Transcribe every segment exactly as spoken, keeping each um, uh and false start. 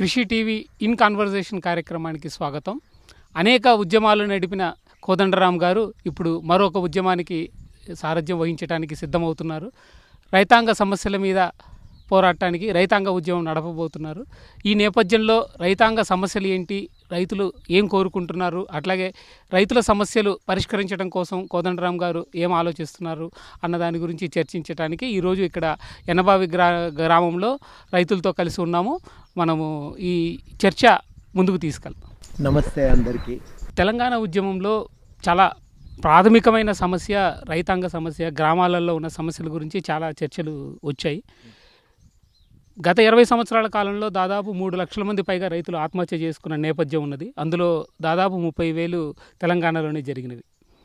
కృషి TV in conversation కార్యక్రమానికి స్వాగతం. అనేక ఉద్యమాలు నడిపిన కోదండరాం గారు ఇప్పుడు మరొక ఉద్యమానికి సారథ్యం వహించడానికి సిద్ధమవుతున్నారు. రైతాంగ సమస్యల మీద పోరాటానికి రైతాంగ ఉద్యమం నడపబోతున్నారు. ఈ నేపథ్యంలో రైతాంగ సమస్యలు ఏంటి, రైతులు ఏం కోరుకుంటున్నారు, అట్లాగే రైతుల సమస్యలు పరిష్కరించడం కోసం కోదండరాం గారు ఏం ఆలోచిస్తున్నారు అన్న దాని గురించి చర్చించడానికి ఈరోజు ఇక్కడ ఎనబావి గ్రా గ్రామంలో రైతులతో కలిసి ఉన్నాము. మనము ఈ చర్చ ముందుకు తీసుకెళ్తాం. నమస్తే అందరికీ. తెలంగాణ ఉద్యమంలో చాలా ప్రాథమికమైన సమస్య రైతాంగ సమస్య, గ్రామాలలో ఉన్న సమస్యల గురించి చాలా చర్చలు వచ్చాయి. గత ఇరవై సంవత్సరాల కాలంలో దాదాపు మూడు లక్షల మంది పైగా రైతులు ఆత్మహత్య చేసుకున్న నేపథ్యం ఉన్నది. అందులో దాదాపు ముప్పై వేలు తెలంగాణలోనే జరిగినవి.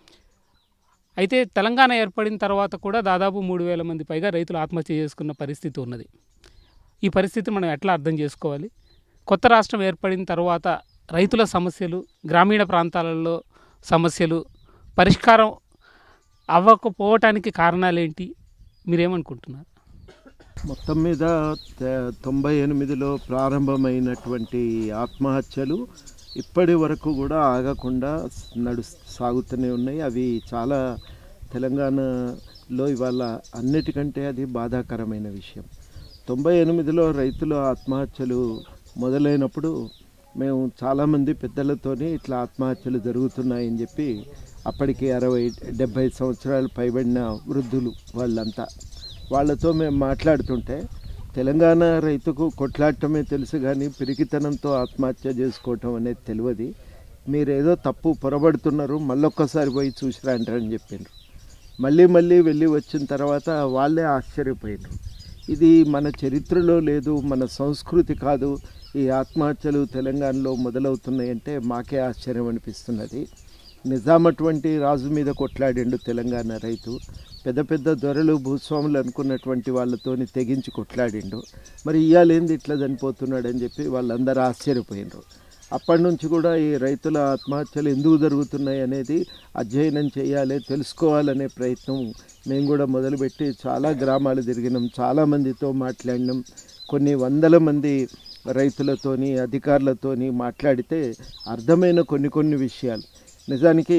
అయితే తెలంగాణ ఏర్పడిన తర్వాత కూడా దాదాపు మూడు వేల మంది పైగా రైతులు ఆత్మహత్య చేసుకున్న పరిస్థితి ఉన్నది. ఈ పరిస్థితి మనం ఎట్లా అర్థం చేసుకోవాలి? కొత్త రాష్ట్రం ఏర్పడిన తర్వాత రైతుల సమస్యలు, గ్రామీణ ప్రాంతాలలో సమస్యలు పరిష్కారం అవ్వకపోవటానికి కారణాలేంటి, మీరేమనుకుంటున్నారు? మొత్తం మీద తొంభై ఎనిమిదిలో ప్రారంభమైనటువంటి ఆత్మహత్యలు ఇప్పటి వరకు కూడా ఆగకుండా నడు సాగుతూనే ఉన్నాయి. అవి చాలా తెలంగాణలో ఇవాళ అన్నిటికంటే అది బాధాకరమైన విషయం. తొంభై ఎనిమిదిలో రైతుల ఆత్మహత్యలు మొదలైనప్పుడు మేము చాలామంది పెద్దలతోని ఇట్లా ఆత్మహత్యలు జరుగుతున్నాయని చెప్పి, అప్పటికి అరవై డెబ్భై సంవత్సరాలు పైబడిన వృద్ధులు వాళ్ళంతా, వాళ్ళతో మేము మాట్లాడుతుంటే తెలంగాణ రైతుకు కొట్లాడటమే తెలుసు కానీ పిరికితనంతో ఆత్మహత్య చేసుకోవటం అనేది తెలియదు. మీరేదో తప్పు పొరబడుతున్నారు, మళ్ళొక్కసారి పోయి చూసిరా అంటారని చెప్పిండ్రు. మళ్ళీ మళ్ళీ వెళ్ళి వచ్చిన తర్వాత వాళ్ళే ఆశ్చర్యపోయినారు. ఇది మన చరిత్రలో లేదు, మన సంస్కృతి కాదు, ఈ ఆత్మహత్యలు తెలంగాణలో మొదలవుతున్నాయంటే మాకే ఆశ్చర్యం అనిపిస్తున్నది. నిజాం అటువంటి రాజు మీద కొట్లాడిండు తెలంగాణ రైతు. పెద్ద పెద్ద దొరలు భూస్వాములు అనుకున్నటువంటి వాళ్ళతోని తెగించి కొట్లాడిండు. మరి ఇయ్యాలేంది ఇట్లా చనిపోతున్నాడని చెప్పి వాళ్ళందరూ ఆశ్చర్యపోయినారు. అప్పటి నుంచి కూడా ఈ రైతుల ఆత్మహత్యలు ఎందుకు జరుగుతున్నాయి అనేది అధ్యయనం చేయాలి, తెలుసుకోవాలనే ప్రయత్నం మేము కూడా మొదలుపెట్టి చాలా గ్రామాలు తిరిగినాం, చాలామందితో మాట్లాడినాం. కొన్ని వందల మంది రైతులతోని అధికారులతోని మాట్లాడితే అర్థమైన కొన్ని కొన్ని విషయాలు, నిజానికి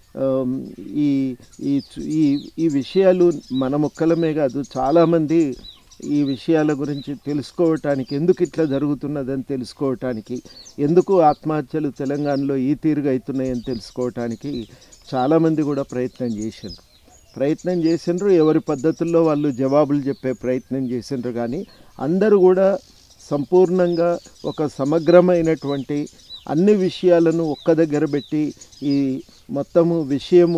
ఈ ఈ ఈ విషయాలు మన మొక్కలమే కాదు, చాలామంది ఈ విషయాల గురించి తెలుసుకోవటానికి, ఎందుకు ఇట్లా జరుగుతున్నదని తెలుసుకోవటానికి, ఎందుకు ఆత్మహత్యలు తెలంగాణలో ఈ తీరుగా అవుతున్నాయని తెలుసుకోవటానికి చాలామంది కూడా ప్రయత్నం చేసిండ్రు ప్రయత్నం చేసిండ్రు ఎవరి పద్ధతుల్లో వాళ్ళు జవాబులు చెప్పే ప్రయత్నం చేసిండ్రు. కానీ అందరూ కూడా సంపూర్ణంగా ఒక సమగ్రమైనటువంటి అన్ని విషయాలను ఒక్క దగ్గర పెట్టి ఈ మొత్తము విషయము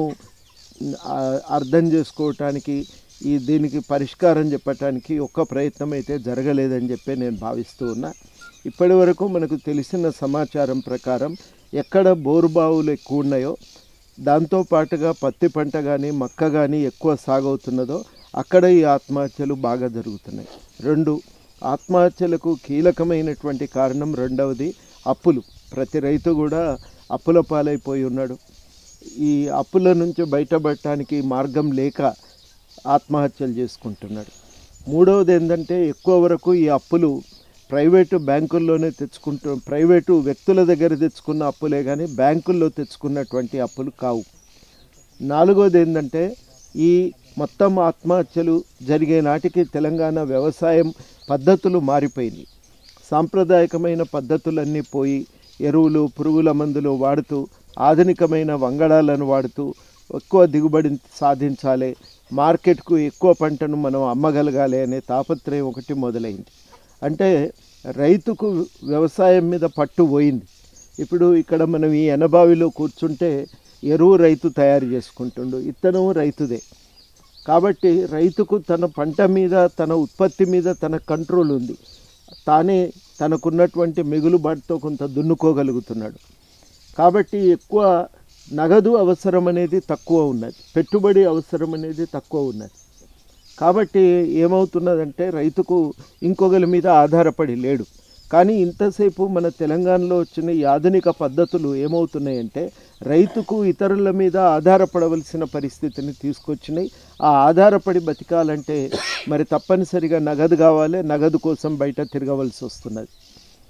అర్థం చేసుకోవటానికి, ఈ దీనికి పరిష్కారం చెప్పటానికి ఒక్క ప్రయత్నం అయితే జరగలేదని చెప్పి నేను భావిస్తూ ఉన్నా. ఇప్పటి వరకు మనకు తెలిసిన సమాచారం ప్రకారం ఎక్కడ బోరుబావులు ఎక్కువ ఉన్నాయో, దాంతోపాటుగా పత్తి పంట కానీ మక్క కానీ ఎక్కువ సాగవుతున్నదో అక్కడ ఈ ఆత్మహత్యలు బాగా జరుగుతున్నాయి. రెండు, ఆత్మహత్యలకు కీలకమైనటువంటి కారణం రెండవది అప్పులు. ప్రతి రైతు కూడా అప్పుల పాలైపోయి ఉన్నాడు. ఈ అప్పుల నుంచి బయటపడటానికి మార్గం లేక ఆత్మహత్యలు చేసుకుంటున్నాడు. మూడవది ఏంటంటే ఎక్కువ వరకు ఈ అప్పులు ప్రైవేటు బ్యాంకుల్లోనే తెచ్చుకుంటూ, ప్రైవేటు వ్యక్తుల దగ్గర తెచ్చుకున్న అప్పులే కానీ బ్యాంకుల్లో తెచ్చుకున్నటువంటి అప్పులు కావు. నాలుగవది ఏంటంటే ఈ మొత్తం ఆత్మహత్యలు జరిగే నాటికి తెలంగాణ వ్యవసాయం పద్ధతులు మారిపోయినాయి. సాంప్రదాయకమైన పద్ధతులన్నీ పోయి ఎరువులు, పురుగుల మందులు వాడుతూ, ఆధునికమైన వంగడాలను వాడుతూ ఎక్కువ దిగుబడి సాధించాలి, మార్కెట్కు ఎక్కువ పంటను మనం అమ్మగలగాలి అనే తాపత్రయం ఒకటి మొదలైంది. అంటే రైతుకు వ్యవసాయం మీద పట్టు పోయింది. ఇప్పుడు ఇక్కడ మనం ఈ ఎనబావిలో కూర్చుంటే ఎరువు రైతు తయారు చేసుకుంటుండు, ఇత్తనం రైతుదే. కాబట్టి రైతుకు తన పంట మీద, తన ఉత్పత్తి మీద తన కంట్రోల్ ఉంది. తానే తనకున్నటువంటి మిగులుబాటుతో కొంత దున్నుకోగలుగుతున్నాడు. కాబట్టి ఎక్కువ నగదు అవసరం అనేది తక్కువ ఉన్నది, పెట్టుబడి అవసరం అనేది తక్కువ ఉన్నది. కాబట్టి ఏమవుతున్నదంటే రైతుకు ఇంకొకరి మీద ఆధారపడి లేడు. కానీ ఇంతసేపు మన తెలంగాణలో వచ్చిన ఈ ఆధునిక పద్ధతులు ఏమవుతున్నాయంటే రైతుకు ఇతరుల మీద ఆధారపడవలసిన పరిస్థితిని తీసుకొచ్చినాయి. ఆ ఆధారపడి బతికాలంటే మరి తప్పనిసరిగా నగదు కావాలి, నగదు కోసం బయట తిరగవలసి వస్తున్నది.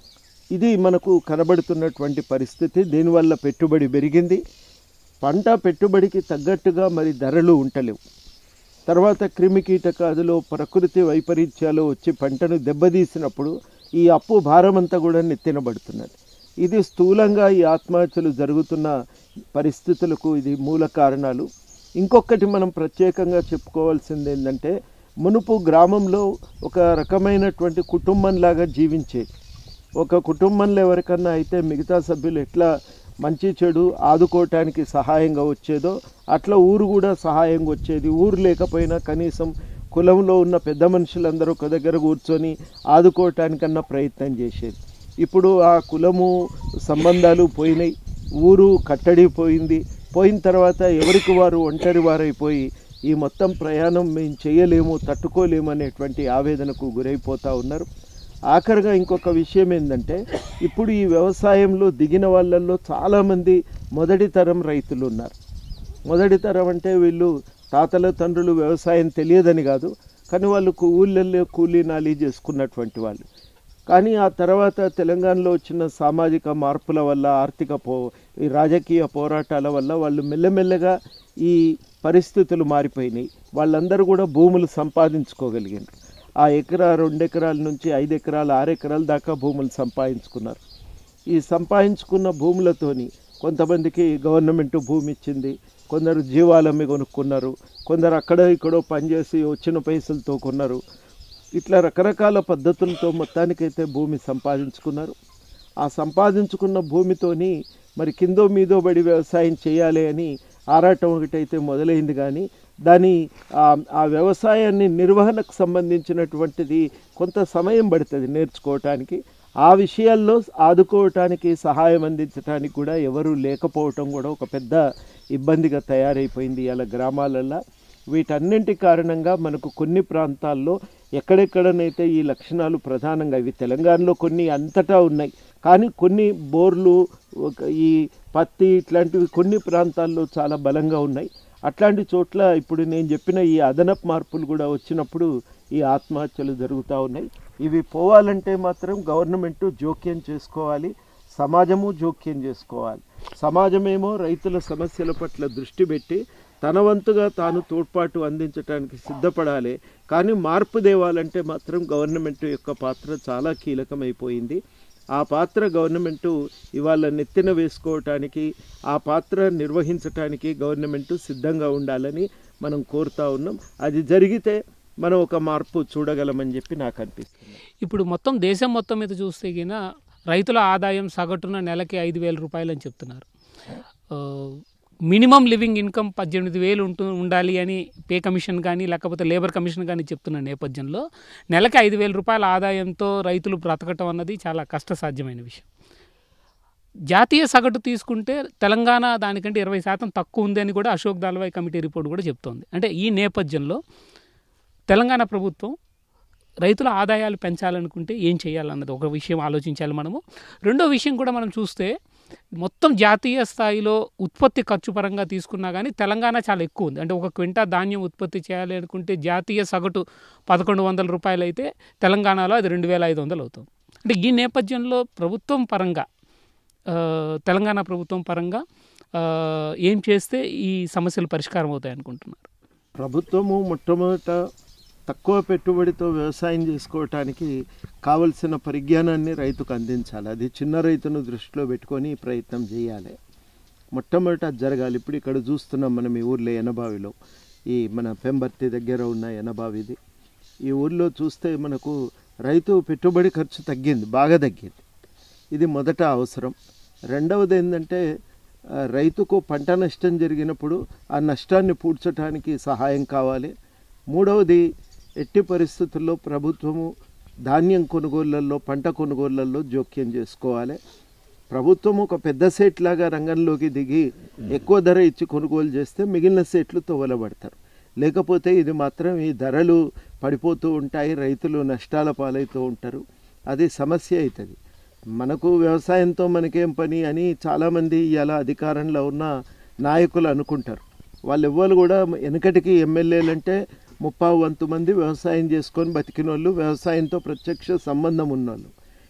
ఇది మనకు కనబడుతున్నటువంటి పరిస్థితి. దీనివల్ల పెట్టుబడి పెరిగింది, పంట పెట్టుబడికి తగ్గట్టుగా మరి ధరలు ఉంటలేవు. తర్వాత క్రిమికీటకాదులు ప్రకృతి వైపరీత్యాలు వచ్చి పంటను దెబ్బతీసినప్పుడు ఈ అప్పు భారమంతా కూడా నెత్తినబడుతున్నది. ఇది స్థూలంగా ఈ ఆత్మహత్యలు జరుగుతున్న పరిస్థితులకు ఇది మూల కారణాలు. ఇంకొకటి మనం ప్రత్యేకంగా చెప్పుకోవాల్సింది ఏంటంటే, మునుపు గ్రామంలో ఒక రకమైనటువంటి కుటుంబంలాగా జీవించేది. ఒక కుటుంబంలో ఎవరికన్నా అయితే మిగతా సభ్యులు ఎట్లా మంచి చెడు ఆదుకోవటానికి సహాయంగా వచ్చేదో అట్లా ఊరు కూడా సహాయంగా వచ్చేది. ఊరు లేకపోయినా కనీసం కులంలో ఉన్న పెద్ద మనుషులందరూ ఒక దగ్గర కూర్చొని ఆదుకోవటానికన్నా ప్రయత్నం చేసేది. ఇప్పుడు ఆ కులము సంబంధాలు పోయినాయి, ఊరు కట్టడి పోయింది. పోయిన తర్వాత ఎవరికి వారు ఒంటరి వారైపోయి ఈ మొత్తం ప్రయాణం మేము చేయలేము, తట్టుకోలేము అనేటువంటి ఆవేదనకు గురైపోతూ ఉన్నారు. ఆఖరిగా ఇంకొక విషయం ఏంటంటే, ఇప్పుడు ఈ వ్యవసాయంలో దిగిన వాళ్ళల్లో చాలామంది మొదటి తరం రైతులు ఉన్నారు. మొదటి తరం అంటే వీళ్ళు తాతల తండ్రులు వ్యవసాయం తెలియదని కాదు, కానీ వాళ్ళు ఊళ్ళల్లో కూలీ నాలి చేసుకున్నటువంటి వాళ్ళు. కానీ ఆ తర్వాత తెలంగాణలో వచ్చిన సామాజిక మార్పుల వల్ల, ఆర్థిక పో ఈ రాజకీయ పోరాటాల వల్ల వాళ్ళు మెల్లమెల్లగా ఈ పరిస్థితులు మారిపోయినాయి. వాళ్ళందరూ కూడా భూములు సంపాదించుకోగలిగారు. ఆ ఎకరా రెండు ఎకరాల నుంచి ఐదు ఎకరాలు ఆరు ఎకరాల దాకా భూములు సంపాదించుకున్నారు. ఈ సంపాదించుకున్న భూములతోని కొంతమందికి గవర్నమెంట్ భూమి ఇచ్చింది, కొందరు జీవాలమ్మి కొనుక్కున్నారు, కొందరు అక్కడ ఇక్కడో పనిచేసి వచ్చిన పైసలతో కొన్నారు. ఇట్లా రకరకాల పద్ధతులతో మొత్తానికైతే భూమి సంపాదించుకున్నారు. ఆ సంపాదించుకున్న భూమితోని మరి కిందో మీదో బడి వ్యవసాయం చేయాలి అని ఆరాటం ఒకటైతే మొదలైంది. కానీ దాని ఆ వ్యవసాయాన్ని నిర్వహణకు సంబంధించినటువంటిది కొంత సమయం పడుతుంది నేర్చుకోవటానికి. ఆ విషయాల్లో ఆదుకోవటానికి, సహాయం అందించడానికి కూడా ఎవరూ లేకపోవటం కూడా ఒక పెద్ద ఇబ్బందిగా తయారైపోయింది ఇలా గ్రామాలల్లో. వీటన్నింటి కారణంగా మనకు కొన్ని ప్రాంతాల్లో ఎక్కడెక్కడనైతే ఈ లక్షణాలు ప్రధానంగా, ఇవి తెలంగాణలో కొన్ని అంతటా ఉన్నాయి, కానీ కొన్ని బోర్లు, ఈ పత్తి ఇట్లాంటివి కొన్ని ప్రాంతాల్లో చాలా బలంగా ఉన్నాయి. అట్లాంటి చోట్ల ఇప్పుడు నేను చెప్పిన ఈ అదనపు మార్పులు కూడా వచ్చినప్పుడు ఈ ఆత్మహత్యలు జరుగుతూ ఉన్నాయి. ఇవి పోవాలంటే మాత్రం గవర్నమెంట్ జోక్యం చేసుకోవాలి, సమాజము జోక్యం చేసుకోవాలి. సమాజమేమో రైతుల సమస్యల పట్ల దృష్టి పెట్టి తన వంతుగా తాను తోడ్పాటు అందించడానికి సిద్ధపడాలి. కానీ మార్పు తేవాలంటే మాత్రం గవర్నమెంట్ యొక్క పాత్ర చాలా కీలకమైపోయింది. ఆ పాత్ర గవర్నమెంటు ఇవాళ నెత్తిన వేసుకోవటానికి, ఆ పాత్ర నిర్వహించటానికి గవర్నమెంటు సిద్ధంగా ఉండాలని మనం కోరుతా ఉన్నాం. అది జరిగితే మనం ఒక మార్పు చూడగలమని చెప్పి నాకు అనిపిస్తుంది. ఇప్పుడు మొత్తం దేశం మొత్తం మీద చూస్తే గిన రైతుల ఆదాయం సగటున నెలకి ఐదు వేల రూపాయలు అని చెప్తున్నారు. మినిమం లివింగ్ ఇన్కమ్ పద్దెనిమిది వేలు ఉంటూ ఉండాలి అని పే కమిషన్ కానీ లేకపోతే లేబర్ కమిషన్ కానీ చెప్తున్న నేపథ్యంలో నెలకి ఐదు వేల రూపాయల ఆదాయంతో రైతులు బ్రతకటం అన్నది చాలా కష్టసాధ్యమైన విషయం. జాతీయ సగటు తీసుకుంటే తెలంగాణ దానికంటే ఇరవై శాతం తక్కువ ఉంది అని కూడా అశోక్ దాల్వాయ్ కమిటీ రిపోర్ట్ కూడా చెప్తోంది. అంటే ఈ నేపథ్యంలో తెలంగాణ ప్రభుత్వం రైతుల ఆదాయాలు పెంచాలనుకుంటే ఏం చేయాలన్నది ఒక విషయం ఆలోచించాలి మనము. రెండో విషయం కూడా మనం చూస్తే మొత్తం జాతీయ స్థాయిలో ఉత్పత్తి ఖర్చు పరంగా తీసుకున్నా కానీ తెలంగాణ చాలా ఎక్కువ ఉంది. అంటే ఒక క్వింటా ధాన్యం ఉత్పత్తి చేయాలి అనుకుంటే జాతీయ సగటు పదకొండు వందల రూపాయలు అయితే తెలంగాణలో అది రెండు వేల ఐదు వందలు అవుతుంది. అంటే ఈ నేపథ్యంలో ప్రభుత్వం పరంగా, తెలంగాణ ప్రభుత్వం పరంగా ఏం చేస్తే ఈ సమస్యలు పరిష్కారం అవుతాయి అనుకుంటున్నారు? ప్రభుత్వము మొట్టమొదట తక్కువ పెట్టుబడితో వ్యవసాయం చేసుకోవటానికి కావలసిన పరిజ్ఞానాన్ని రైతుకు అందించాలి. అది చిన్న రైతును దృష్టిలో పెట్టుకొని ప్రయత్నం చేయాలి. మొట్టమొదట అది జరగాలి. ఇప్పుడు ఇక్కడ చూస్తున్నాం మనం ఈ ఊర్లో ఎనబావిలో, ఈ మన పెంబర్తి దగ్గర ఉన్న ఎనబావిది. ఈ ఊర్లో చూస్తే మనకు రైతు పెట్టుబడి ఖర్చు తగ్గింది, బాగా తగ్గింది. ఇది మొదట అవసరం. రెండవది ఏంటంటే, రైతుకు పంట నష్టం జరిగినప్పుడు ఆ నష్టాన్ని పూడ్చడానికి సహాయం కావాలి. మూడవది, ఎట్టి పరిస్థితుల్లో ప్రభుత్వము ధాన్యం కొనుగోళ్లలో, పంట కొనుగోళ్లలో జోక్యం చేసుకోవాలి. ప్రభుత్వం ఒక పెద్ద సెట్ లాగా రంగంలోకి దిగి ఎక్కువ ధర ఇచ్చి కొనుగోలు చేస్తే మిగిలిన సెట్లు తోవలబడతారు. లేకపోతే ఇది మాత్రం ఈ ధరలు పడిపోతూ ఉంటాయి, రైతులు నష్టాల పాలవుతూ ఉంటారు. అది సమస్య అవుతుంది. మనకు వ్యవసాయంతో మనకేం పని అని చాలామంది ఇలా అధికారంలో ఉన్న నాయకులు అనుకుంటారు. వాళ్ళు ఎవ్వరు కూడా వెనకటికి ఎమ్మెల్యేలు అంటే ముప్పావు వంతు మంది వ్యవసాయం చేసుకొని బతికిన వాళ్ళు, వ్యవసాయంతో ప్రత్యక్ష సంబంధం ఉన్నోళ్ళు.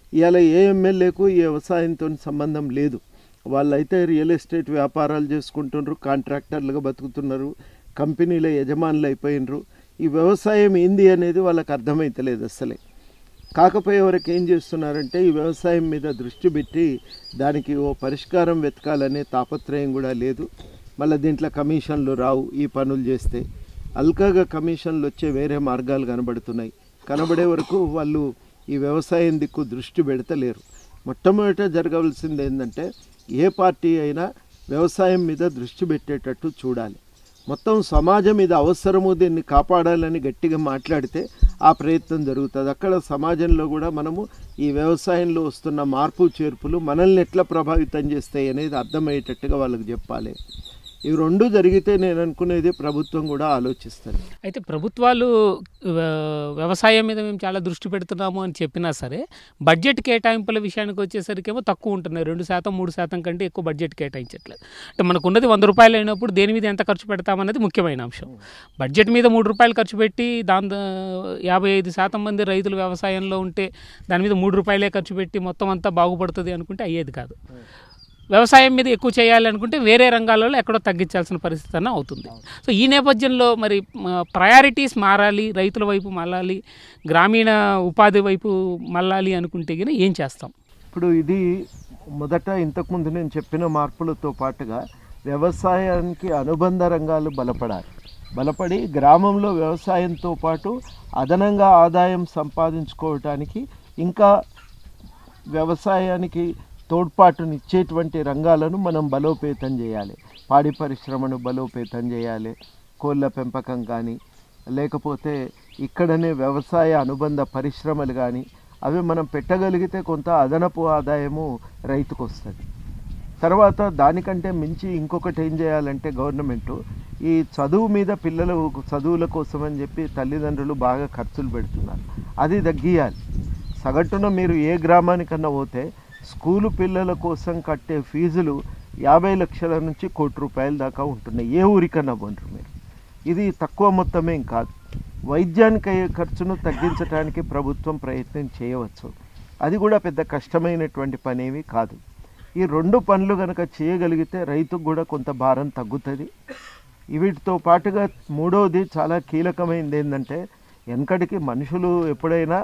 ఇవాళ ఏ ఎమ్మెల్యేకు ఈ వ్యవసాయంతో సంబంధం లేదు. వాళ్ళైతే రియల్ ఎస్టేట్ వ్యాపారాలు చేసుకుంటున్నారు, కాంట్రాక్టర్లుగా బతుకుతున్నారు, కంపెనీల యజమానులు అయిపోయినరు. ఈ వ్యవసాయం ఏంది అనేది వాళ్ళకి అర్థమైతలేదు అసలే. కాకపోయే వరకు ఏం చేస్తున్నారంటే ఈ వ్యవసాయం మీద దృష్టి పెట్టి దానికి ఓ పరిష్కారం వెతకాలనే తాపత్రయం కూడా లేదు. మళ్ళీ దీంట్లో కమిషన్లు రావు ఈ పనులు చేస్తే. అల్కాగా కమిషన్లు వచ్చే వేరే మార్గాలు కనబడుతున్నాయి. కనబడే వరకు వాళ్ళు ఈ వ్యవసాయం దిక్కు దృష్టి పెడతలేరు. మొట్టమొదట జరగవలసింది ఏంటంటే ఏ పార్టీ అయినా వ్యవసాయం మీద దృష్టి పెట్టేటట్టు చూడాలి. మొత్తం సమాజం ఇది అవసరము, దీన్ని కాపాడాలని గట్టిగా మాట్లాడితే ఆ ప్రయత్నం జరుగుతుంది. అక్కడ సమాజంలో కూడా మనము ఈ వ్యవసాయంలో వస్తున్న మార్పు చేర్పులు మనల్ని ఎట్లా ప్రభావితం చేస్తాయి అనేది అర్థమయ్యేటట్టుగా వాళ్ళకి చెప్పాలి. ఇవి రెండు జరిగితే నేను అనుకునేది ప్రభుత్వం కూడా ఆలోచిస్తుంది. అయితే ప్రభుత్వాలు వ్యవసాయం మీద మేము చాలా దృష్టి పెడుతున్నాము అని చెప్పినా సరే బడ్జెట్ కేటాయింపుల విషయానికి వచ్చేసరికేమో తక్కువ ఉంటున్నాయి. రెండు శాతం మూడు శాతం కంటే ఎక్కువ బడ్జెట్ కేటాయించట్లేదు. అంటే మనకు ఉన్నది వంద రూపాయలు అయినప్పుడు దేని మీద ఎంత ఖర్చు పెడతామనేది ముఖ్యమైన అంశం. బడ్జెట్ మీద మూడు రూపాయలు ఖర్చు పెట్టి దాని యాభై ఐదు శాతం మంది రైతులు వ్యవసాయంలో ఉంటే దాని మీద మూడు రూపాయలే ఖర్చు పెట్టి మొత్తం అంతా బాగుపడుతుంది అనుకుంటే అయ్యేది కాదు. వ్యవసాయం మీద ఎక్కువ చేయాలనుకుంటే వేరే రంగాలలో ఎక్కడో తగ్గించాల్సిన పరిస్థితి అన్న అవుతుంది. సో ఈ నేపథ్యంలో మరి ప్రయారిటీస్ మారాలి, రైతుల వైపు మళ్ళాలి, గ్రామీణ ఉపాధి వైపు మళ్ళాలి అనుకుంటే కానీ ఏం చేస్తాం? ఇప్పుడు ఇది మొదట ఇంతకుముందు నేను చెప్పిన మార్పులతో పాటుగా వ్యవసాయానికి అనుబంధ రంగాలు బలపడాలి. బలపడి గ్రామంలో వ్యవసాయంతో పాటు అదనంగా ఆదాయం సంపాదించుకోవటానికి ఇంకా వ్యవసాయానికి తోడ్పాటునిచ్చేటువంటి రంగాలను మనం బలోపేతం చేయాలి. పాడి పరిశ్రమను బలోపేతం చేయాలి. కోళ్ళ పెంపకం కానీ లేకపోతే ఇక్కడనే వ్యవసాయ అనుబంధ పరిశ్రమలు కానీ అవి మనం పెట్టగలిగితే కొంత అదనపు ఆదాయము రైతుకు వస్తుంది. తర్వాత దానికంటే మించి ఇంకొకటి ఏం చేయాలంటే గవర్నమెంటు ఈ చదువు మీద పిల్లల చదువుల కోసం అని చెప్పి తల్లిదండ్రులు బాగా ఖర్చులు పెడుతున్నారు. అది తగ్గియాలి. సగటున మీరు ఏ గ్రామానికన్నా పోతే స్కూలు పిల్లల కోసం కట్టే ఫీజులు యాభై లక్షల నుంచి కోటి రూపాయల దాకా ఉంటున్నాయి. ఏ ఊరికన్నా పోండ్రు మీరు. ఇది తక్కువ మొత్తమేం కాదు. వైద్యానికి అయ్యే ఖర్చును తగ్గించడానికి ప్రభుత్వం ప్రయత్నం చేయవచ్చు. అది కూడా పెద్ద కష్టమైనటువంటి పనేమీ కాదు. ఈ రెండు పనులు కనుక చేయగలిగితే రైతుకు కూడా కొంత భారం తగ్గుతుంది. వీటితో పాటుగా మూడవది చాలా కీలకమైనది ఏంటంటే వెనకటికి మనుషులు ఎప్పుడైనా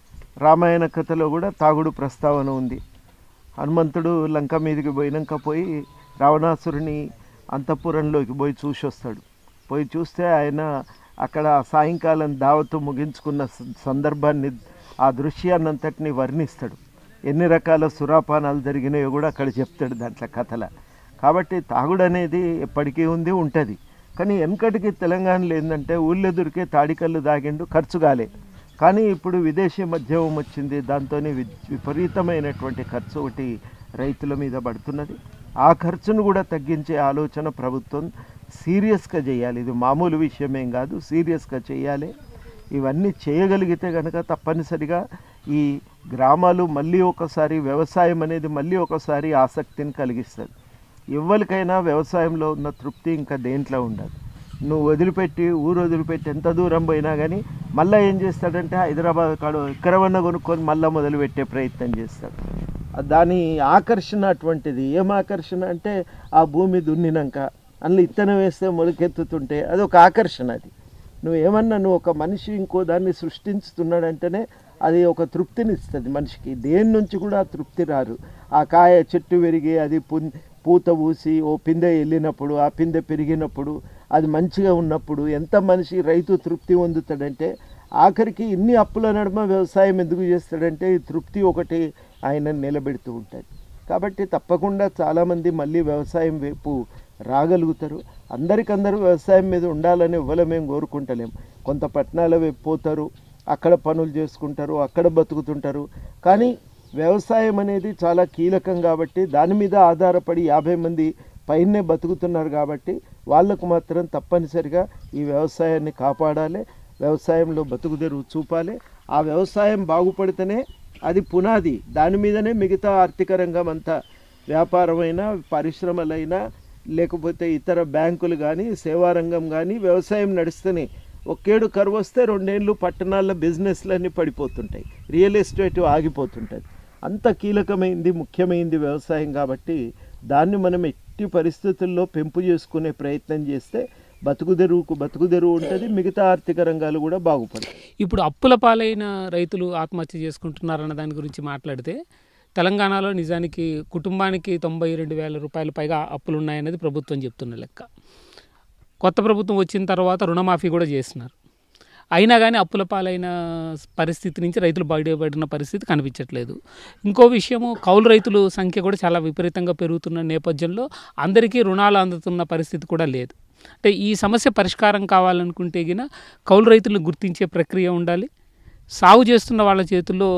రామాయణ కథలో కూడా తాగుడు ప్రస్తావన ఉంది. హనుమంతుడు లంక మీదకి పోయినాక పోయి రావణాసురుని అంతఃపురంలోకి పోయి చూసి వస్తాడు. పోయి చూస్తే ఆయన అక్కడ సాయంకాలం దావతు ముగించుకున్న సందర్భాన్ని, ఆ దృశ్యాన్నంతటిని వర్ణిస్తాడు. ఎన్ని రకాల సురాపానాలు జరిగినాయో కూడా అక్కడ చెప్తాడు దాంట్లో కథల. కాబట్టి తాగుడు అనేది ఎప్పటికీ ఉంది, ఉంటుంది. కానీ వెనకటికి తెలంగాణలో ఏంటంటే ఊళ్ళో దొరికే తాడికల్లు తాగిండు, ఖర్చు కాలే. కానీ ఇప్పుడు విదేశీ మద్యం వచ్చింది, దాంతో విపరీతమైనటువంటి ఖర్చు ఒకటి రైతుల మీద పడుతున్నది. ఆ ఖర్చును కూడా తగ్గించే ఆలోచన ప్రభుత్వం సీరియస్గా చేయాలి. ఇది మామూలు విషయమేం కాదు, సీరియస్గా చేయాలి. ఇవన్నీ చేయగలిగితే కనుక తప్పనిసరిగా ఈ గ్రామాలు మళ్ళీ ఒకసారి వ్యవసాయం అనేది మళ్ళీ ఒకసారి ఆసక్తిని కలిగిస్తుంది. ఎవరికైనా వ్యవసాయంలో ఉన్న తృప్తి ఇంకా దేంట్లో ఉండదు. నువ్వు వదిలిపెట్టి ఊరు వదిలిపెట్టి ఎంత దూరం పోయినా కానీ మళ్ళీ ఏం చేస్తాడంటే హైదరాబాద్ కాడు ఎక్కడవన్నా కొనుక్కొని మళ్ళీ మొదలుపెట్టే ప్రయత్నం చేస్తాడు. దాని ఆకర్షణ అటువంటిది. ఏం ఆకర్షణ అంటే ఆ భూమి దున్నినాక అందులో ఇత్తనం వేస్తే మొలకెత్తుతుంటే అదొక ఆకర్షణ. అది నువ్వు ఏమన్నా నువ్వు ఒక మనిషి ఇంకో దాన్ని సృష్టించుతున్నాడంటేనే అది ఒక తృప్తిని ఇస్తుంది మనిషికి. దేని నుంచి కూడా తృప్తి రారు. ఆ కాయ చెట్టు పెరిగి అది పూత పూసి ఓ పిందె వెళ్ళినప్పుడు, ఆ పిందె పెరిగినప్పుడు, అది మంచిగా ఉన్నప్పుడు ఎంత మనిషి రైతు తృప్తి పొందుతాడంటే ఆఖరికి ఇన్ని అప్పుల నడుమ వ్యవసాయం ఎందుకు చేస్తాడంటే ఈ తృప్తి ఒకటి ఆయన నిలబెడుతూ ఉంటుంది. కాబట్టి తప్పకుండా చాలామంది మళ్ళీ వ్యవసాయం వైపు రాగలుగుతారు. అందరికందరూ వ్యవసాయం మీద ఉండాలని ఇవ్వలే మేము కోరుకుంటలేము. కొంత పట్టణాల వైపు పోతారు, అక్కడ పనులు చేసుకుంటారు, అక్కడ బతుకుతుంటారు. కానీ వ్యవసాయం అనేది చాలా కీలకం కాబట్టి దాని మీద ఆధారపడి యాభై మంది పైనే బతుకుతున్నారు కాబట్టి వాళ్ళకు మాత్రం తప్పనిసరిగా ఈ వ్యవసాయాన్ని కాపాడాలి, వ్యవసాయంలో బతుకుదెరువు చూపాలి. ఆ వ్యవసాయం బాగుపడితేనే అది పునాది, దాని మీదనే మిగతా ఆర్థిక రంగం అంతా, వ్యాపారమైనా పరిశ్రమలైనా లేకపోతే ఇతర బ్యాంకులు కానీ సేవారంగం కానీ వ్యవసాయం నడుస్తూనే. ఒకేడు కరువు వస్తే రెండేళ్ళు పట్టణాల్లో బిజినెస్లన్నీ పడిపోతుంటాయి, రియల్ ఎస్టేట్ ఆగిపోతుంటుంది. అంత కీలకమైంది ముఖ్యమైనది వ్యవసాయం కాబట్టి దాన్ని మనం ఎట్టి పరిస్థితుల్లో పెంపు చేసుకునే ప్రయత్నం చేస్తే బతుకుదెరువుకు బతుకుదెరువు ఉంటుంది, మిగతా ఆర్థిక రంగాలు కూడా బాగుపడతాయి. ఇప్పుడు అప్పుల పాలైన రైతులు ఆత్మహత్య చేసుకుంటున్నారన్న దాని గురించి మాట్లాడితే తెలంగాణలో నిజానికి కుటుంబానికి తొంభై రెండు వేల రూపాయల పైగా అప్పులు ఉన్నాయనేది ప్రభుత్వం చెప్తున్న లెక్క. కొత్త ప్రభుత్వం వచ్చిన తర్వాత రుణమాఫీ కూడా చేస్తున్నారు. అయినా కానీ అప్పుల పాలైన పరిస్థితి నుంచి రైతులు బయటపడిన పరిస్థితి కనిపించట్లేదు. ఇంకో విషయము, కౌలు రైతుల సంఖ్య కూడా చాలా విపరీతంగా పెరుగుతున్న నేపథ్యంలో అందరికీ రుణాలు అందుతున్న పరిస్థితి కూడా లేదు. అంటే ఈ సమస్య పరిష్కారం కావాలనుకుంటే గిన కౌలు రైతులను గుర్తించే ప్రక్రియ ఉండాలి. సాగు చేస్తున్న వాళ్ళ చేతుల్లో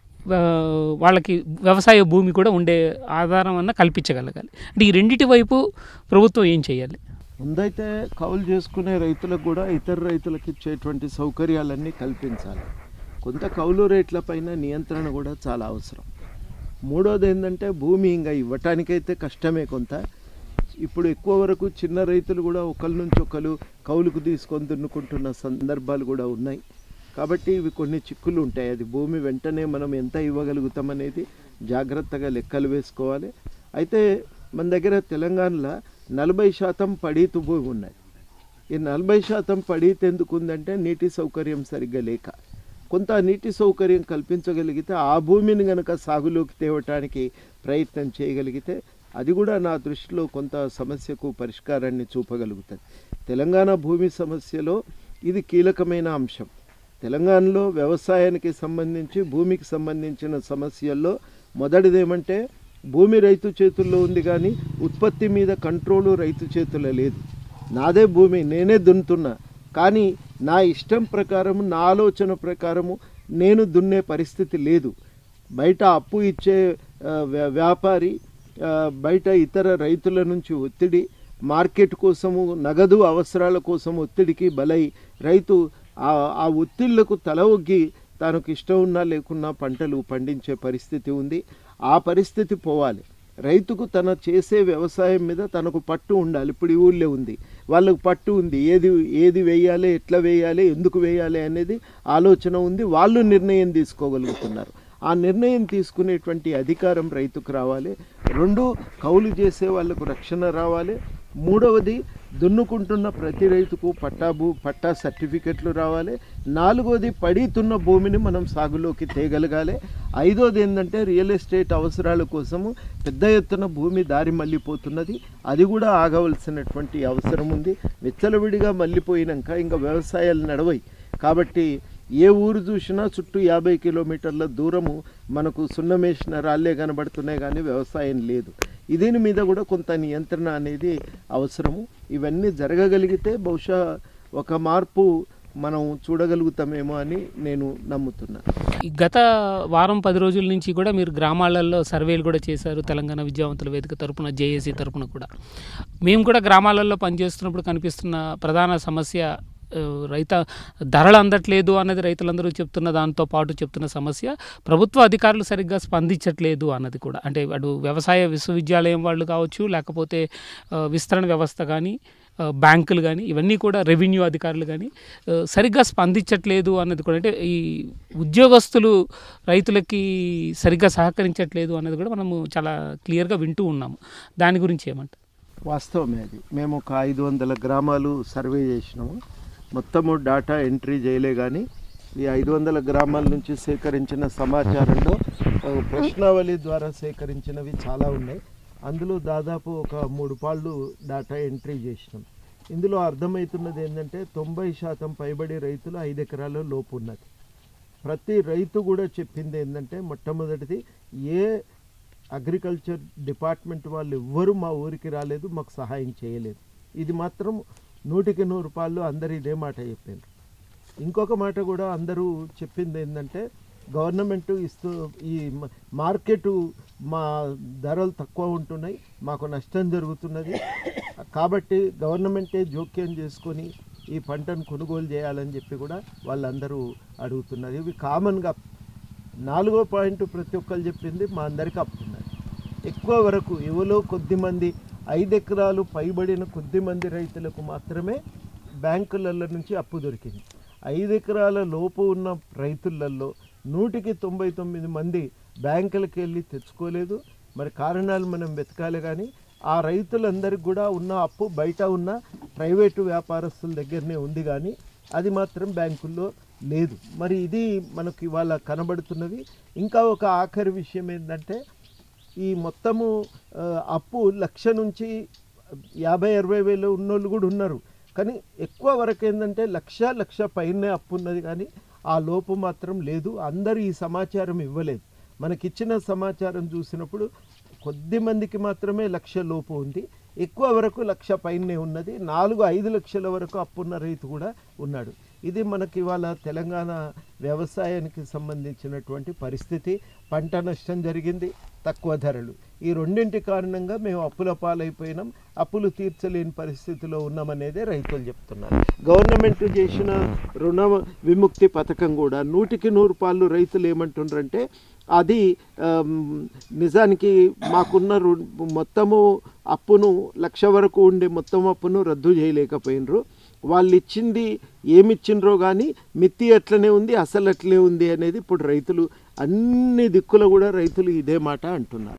వాళ్ళకి వ్యవసాయ భూమి కూడా ఉండే ఆధారం అన్న కల్పించగలగాలి. అంటే ఈ రెండింటి వైపు ప్రభుత్వం ఏం చేయాలి? ముందైతే కౌలు చేసుకునే రైతులకు కూడా ఇతర రైతులకు ఇచ్చేటువంటి సౌకర్యాలన్నీ కల్పించాలి. కొంత కౌలు రేట్ల పైన నియంత్రణ కూడా చాలా అవసరం. మూడోది ఏంటంటే భూమి ఇంకా ఇవ్వటానికైతే కష్టమే కొంత. ఇప్పుడు ఎక్కువ వరకు చిన్న రైతులు కూడా ఒకరి నుంచి ఒకరు కౌలుకు తీసుకొని దున్నుకుంటున్న సందర్భాలు కూడా ఉన్నాయి. కాబట్టి ఇవి కొన్ని చిక్కులు ఉంటాయి. అది భూమి వెంటనే మనం ఎంత ఇవ్వగలుగుతాం అనేది జాగ్రత్తగా లెక్కలు వేసుకోవాలి. అయితే మన దగ్గర తెలంగాణలో నలభై శాతం పడీతు భూమి ఉన్నాయి. ఈ నలభై శాతం పడీతు ఎందుకు ఉందంటే నీటి సౌకర్యం సరిగ్గా లేక. కొంత నీటి సౌకర్యం కల్పించగలిగితే ఆ భూమిని కనుక సాగులోకి తేవటానికి ప్రయత్నం చేయగలిగితే అది కూడా నా దృష్టిలో కొంత సమస్యకు పరిష్కారాన్ని చూపగలుగుతుంది. తెలంగాణ భూమి సమస్యలో ఇది కీలకమైన అంశం. తెలంగాణలో వ్యవసాయానికి సంబంధించి భూమికి సంబంధించిన సమస్యల్లో మొదటిదేమంటే భూమి రైతు చేతుల్లో ఉంది, కానీ ఉత్పత్తి మీద కంట్రోలు రైతు చేతుల్లో లేదు. నాదే భూమి, నేనే దున్నుతున్నా, కానీ నా ఇష్టం ప్రకారము నా ఆలోచన ప్రకారము నేను దున్నే పరిస్థితి లేదు. బయట అప్పు ఇచ్చే వ్యాపారి, బయట ఇతర రైతుల నుంచి ఒత్తిడి, మార్కెట్ కోసము నగదు అవసరాల కోసం ఒత్తిడికి బలై రైతు ఆ ఒత్తిళ్లకు తల ఒగ్గి తనకు ఇష్టం ఉన్నా లేకున్నా పంటలు పండించే పరిస్థితి ఉంది. ఆ పరిస్థితి పోవాలి. రైతుకు తన చేసే వ్యవసాయం మీద తనకు పట్టు ఉండాలి. ఇప్పుడు ఈ ఊళ్ళో ఉంది, వాళ్ళకు పట్టు ఉంది, ఏది ఏది వేయాలి, ఎట్లా వేయాలి, ఎందుకు వేయాలి అనేది ఆలోచన ఉంది. వాళ్ళు నిర్ణయం తీసుకోగలుగుతున్నారు. ఆ నిర్ణయం తీసుకునేటువంటి అధికారం రైతుకు రావాలి. రెండు, కౌలు చేసే వాళ్ళకు రక్షణ రావాలి. మూడవది, దున్నుకుంటున్న ప్రతి రైతుకు పట్టా భూ పట్టా సర్టిఫికెట్లు రావాలి. నాలుగోది, పడుతున్న భూమిని మనం సాగులోకి తేగలగాలి. ఐదోది ఏంటంటే రియల్ ఎస్టేట్ అవసరాల కోసము పెద్ద ఎత్తున భూమి దారి మళ్ళీపోతున్నది, అది కూడా ఆగవలసినటువంటి అవసరం ఉంది. విచ్చలవిడిగా మళ్ళీపోయినాక ఇంకా వ్యవసాయాలు నడవయి. కాబట్టి ఏ ఊరు చూసినా చుట్టూ యాభై కిలోమీటర్ల దూరము మనకు సున్నమేసిన రాళ్ళే కనబడుతున్నాయి, కానీ వ్యవసాయం లేదు. దీని మీద కూడా కొంత నియంత్రణ అనేది అవసరము. ఇవన్నీ జరగగలిగితే బహుశా ఒక మార్పు మనం చూడగలుగుతామేమో అని నేను నమ్ముతున్నాను. గత వారం పది రోజుల నుంచి కూడా మీరు గ్రామాలలో సర్వేలు కూడా చేశారు. తెలంగాణ విద్యావంతుల వేదిక తరపున, జేఏసీ తరపున కూడా. మేము కూడా గ్రామాలలో పనిచేస్తున్నప్పుడు కనిపిస్తున్న ప్రధాన సమస్య రైత ధరలు అందట్లేదు అన్నది రైతులందరూ చెప్తున్న దాంతో పాటు చెప్తున్న సమస్య ప్రభుత్వ అధికారులు సరిగ్గా స్పందించట్లేదు అన్నది కూడా. అంటే అటు వ్యవసాయ విశ్వవిద్యాలయం వాళ్ళు కావచ్చు, లేకపోతే విస్తరణ వ్యవస్థ కానీ, బ్యాంకులు కానీ, ఇవన్నీ కూడా రెవెన్యూ అధికారులు కానీ సరిగ్గా స్పందించట్లేదు అన్నది కూడా. అంటే ఈ ఉద్యోగస్తులు రైతులకి సరిగ్గా సహకరించట్లేదు అన్నది కూడా మనము చాలా క్లియర్గా వింటూ ఉన్నాము. దాని గురించి ఏమంటారు? వాస్తవమే అది. మేము ఒక ఐదు వందల గ్రామాలు సర్వే చేసినాము. మొత్తము డాటా ఎంట్రీ చేయలే, కానీ ఈ ఐదు వందల గ్రామాల నుంచి సేకరించిన సమాచారంలో ప్రశ్నావళి ద్వారా సేకరించినవి చాలా ఉన్నాయి. అందులో దాదాపు ఒక మూడు పాళ్ళు డాటా ఎంట్రీ చేసినాం. ఇందులో అర్థమవుతున్నది ఏంటంటే తొంభై శాతం పైబడి రైతులు ఐదు ఎకరాల లోపు ఉన్నది. ప్రతి రైతు కూడా చెప్పింది ఏంటంటే మొట్టమొదటిది, ఏ అగ్రికల్చర్ డిపార్ట్మెంట్ వాళ్ళు ఎవ్వరూ మా ఊరికి రాలేదు, మాకు సహాయం చేయలేదు. ఇది మాత్రం నూటికి నూరు రూపాయలు అందరూ ఇదే మాట చెప్పారు. ఇంకొక మాట కూడా అందరూ చెప్పింది ఏంటంటే గవర్నమెంట్ ఇస్తూ ఈ మార్కెట్ మా ధరలు తక్కువ ఉంటున్నాయి, మాకు నష్టం జరుగుతున్నది, కాబట్టి గవర్నమెంటే జోక్యం చేసుకొని ఈ పంటను కొనుగోలు చేయాలని చెప్పి కూడా వాళ్ళందరూ అడుగుతున్నారు. ఇవి కామన్గా నాలుగో పాయింట్ ప్రతి ఒక్కరు చెప్పింది మా అందరికీ అప్పుతున్నారు. ఎక్కువ వరకు ఎవరో కొద్దిమంది ఐదు ఎకరాలు పైబడిన కొద్దిమంది రైతులకు మాత్రమే బ్యాంకులలో నుంచి అప్పు దొరికింది. ఐదు ఎకరాల లోపు ఉన్న రైతులలో నూటికి తొంభై తొమ్మిది మంది బ్యాంకులకు వెళ్ళి తెచ్చుకోలేదు. మరి కారణాలు మనం వెతకాలి. కానీ ఆ రైతులందరికీ కూడా ఉన్న అప్పు బయట ఉన్న ప్రైవేటు వ్యాపారస్తుల దగ్గరనే ఉంది, కానీ అది మాత్రం బ్యాంకుల్లో లేదు. మరి ఇది మనకు ఇవాళ కనబడుతున్నది. ఇంకా ఒక ఆఖరి విషయం ఏంటంటే, ఈ మొత్తము అప్పు లక్ష నుంచి యాభై అరవై వేలు ఉన్నోళ్ళు కూడా ఉన్నారు. కానీ ఎక్కువ వరకు ఏంటంటే లక్ష లక్ష పైనే అప్పు ఉన్నది, కానీ ఆ లోపు మాత్రం లేదు. అందరూ ఈ సమాచారం ఇవ్వలేదు. మనకిచ్చిన సమాచారం చూసినప్పుడు కొద్ది మందికి మాత్రమే లక్ష లోపు ఉంది, ఎక్కువ వరకు లక్ష పైనే ఉన్నది. నాలుగు ఐదు లక్షల వరకు అప్పున్న రైతు కూడా ఉన్నాడు. ఇది మనకి ఇవాళ తెలంగాణ వ్యవసాయానికి సంబంధించినటువంటి పరిస్థితి. పంట నష్టం జరిగింది, తక్కువ ధరలు, ఈ రెండింటి కారణంగా మేము అప్పుల పాలైపోయినాం, అప్పులు తీర్చలేని పరిస్థితిలో ఉన్నామనేదే రైతులు చెప్తున్నారు. గవర్నమెంట్ చేసిన రుణ విముక్తి పథకం కూడా నూటికి నూరు పాళ్ళు రైతులు ఏమంటున్నారంటే, అది నిజానికి మాకున్న మొత్తము అప్పును లక్ష వరకు ఉండే మొత్తం అప్పును రద్దు చేయలేకపోయినరు. వాళ్ళు ఇచ్చింది ఏమిచ్చిండ్రో కానీ మిత్తి అట్లనే ఉంది, అసలు అట్లనే ఉంది అనేది ఇప్పుడు రైతులు అన్ని దిక్కులు కూడా రైతులు ఇదే మాట అంటున్నారు.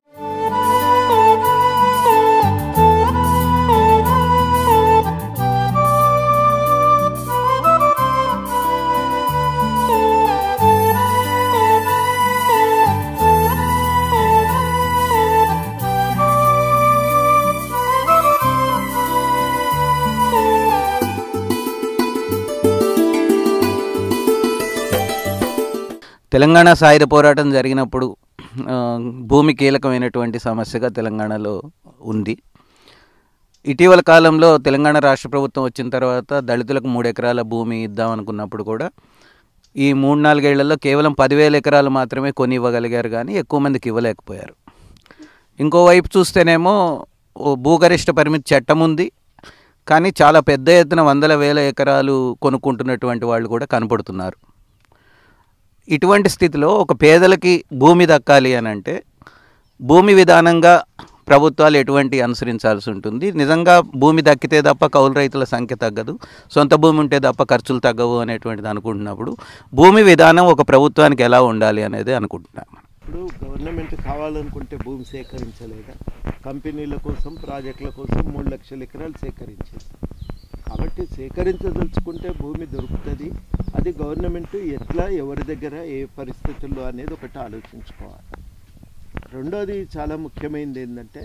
తెలంగాణ సాయుధ పోరాటం జరిగినప్పుడు భూమి కీలకమైనటువంటి సమస్యగా తెలంగాణలో ఉంది. ఇటీవల కాలంలో తెలంగాణ రాష్ట్ర ప్రభుత్వం వచ్చిన తర్వాత దళితులకు మూడు ఎకరాల భూమి ఇద్దామనుకున్నప్పుడు కూడా ఈ మూడు నాలుగేళ్లలో కేవలం పదివేల ఎకరాలు మాత్రమే కొని ఇవ్వగలిగారు, కానీ ఎక్కువ మందికి ఇవ్వలేకపోయారు. ఇంకోవైపు చూస్తేనేమో భూగరిష్ట పరిమితి చట్టం ఉంది, కానీ చాలా పెద్ద ఎత్తున వందల వేల ఎకరాలు కొనుక్కుంటున్నటువంటి వాళ్ళు కూడా కనపడుతున్నారు. ఇటువంటి స్థితిలో ఒక పేదలకి భూమి దక్కాలి అని అంటే భూమి విధానంగా ప్రభుత్వాలు ఎటువంటి అనుసరించాల్సి ఉంటుంది. నిజంగా భూమి దక్కితే తప్ప కౌలు రైతుల సంఖ్య తగ్గదు, సొంత భూమి ఉంటే తప్ప ఖర్చులు తగ్గవు అనేటువంటిది అనుకుంటున్నప్పుడు భూమి విధానం ఒక ప్రభుత్వానికి ఎలా ఉండాలి అనేది అనుకుంటున్నాం. ఇప్పుడు గవర్నమెంట్ కావాలనుకుంటే భూమి సేకరించలేదా? కంపెనీల కోసం, ప్రాజెక్టుల కోసం మూడు లక్షల ఎకరాలు సేకరించింది. కాబట్టి సేకరించదలుచుకుంటే భూమి దొరుకుతుంది. అది గవర్నమెంట్ ఎట్లా, ఎవరి దగ్గర, ఏ పరిస్థితుల్లో అనేది ఒకటి ఆలోచించుకోవాలి. రెండోది చాలా ముఖ్యమైనది ఏంటంటే,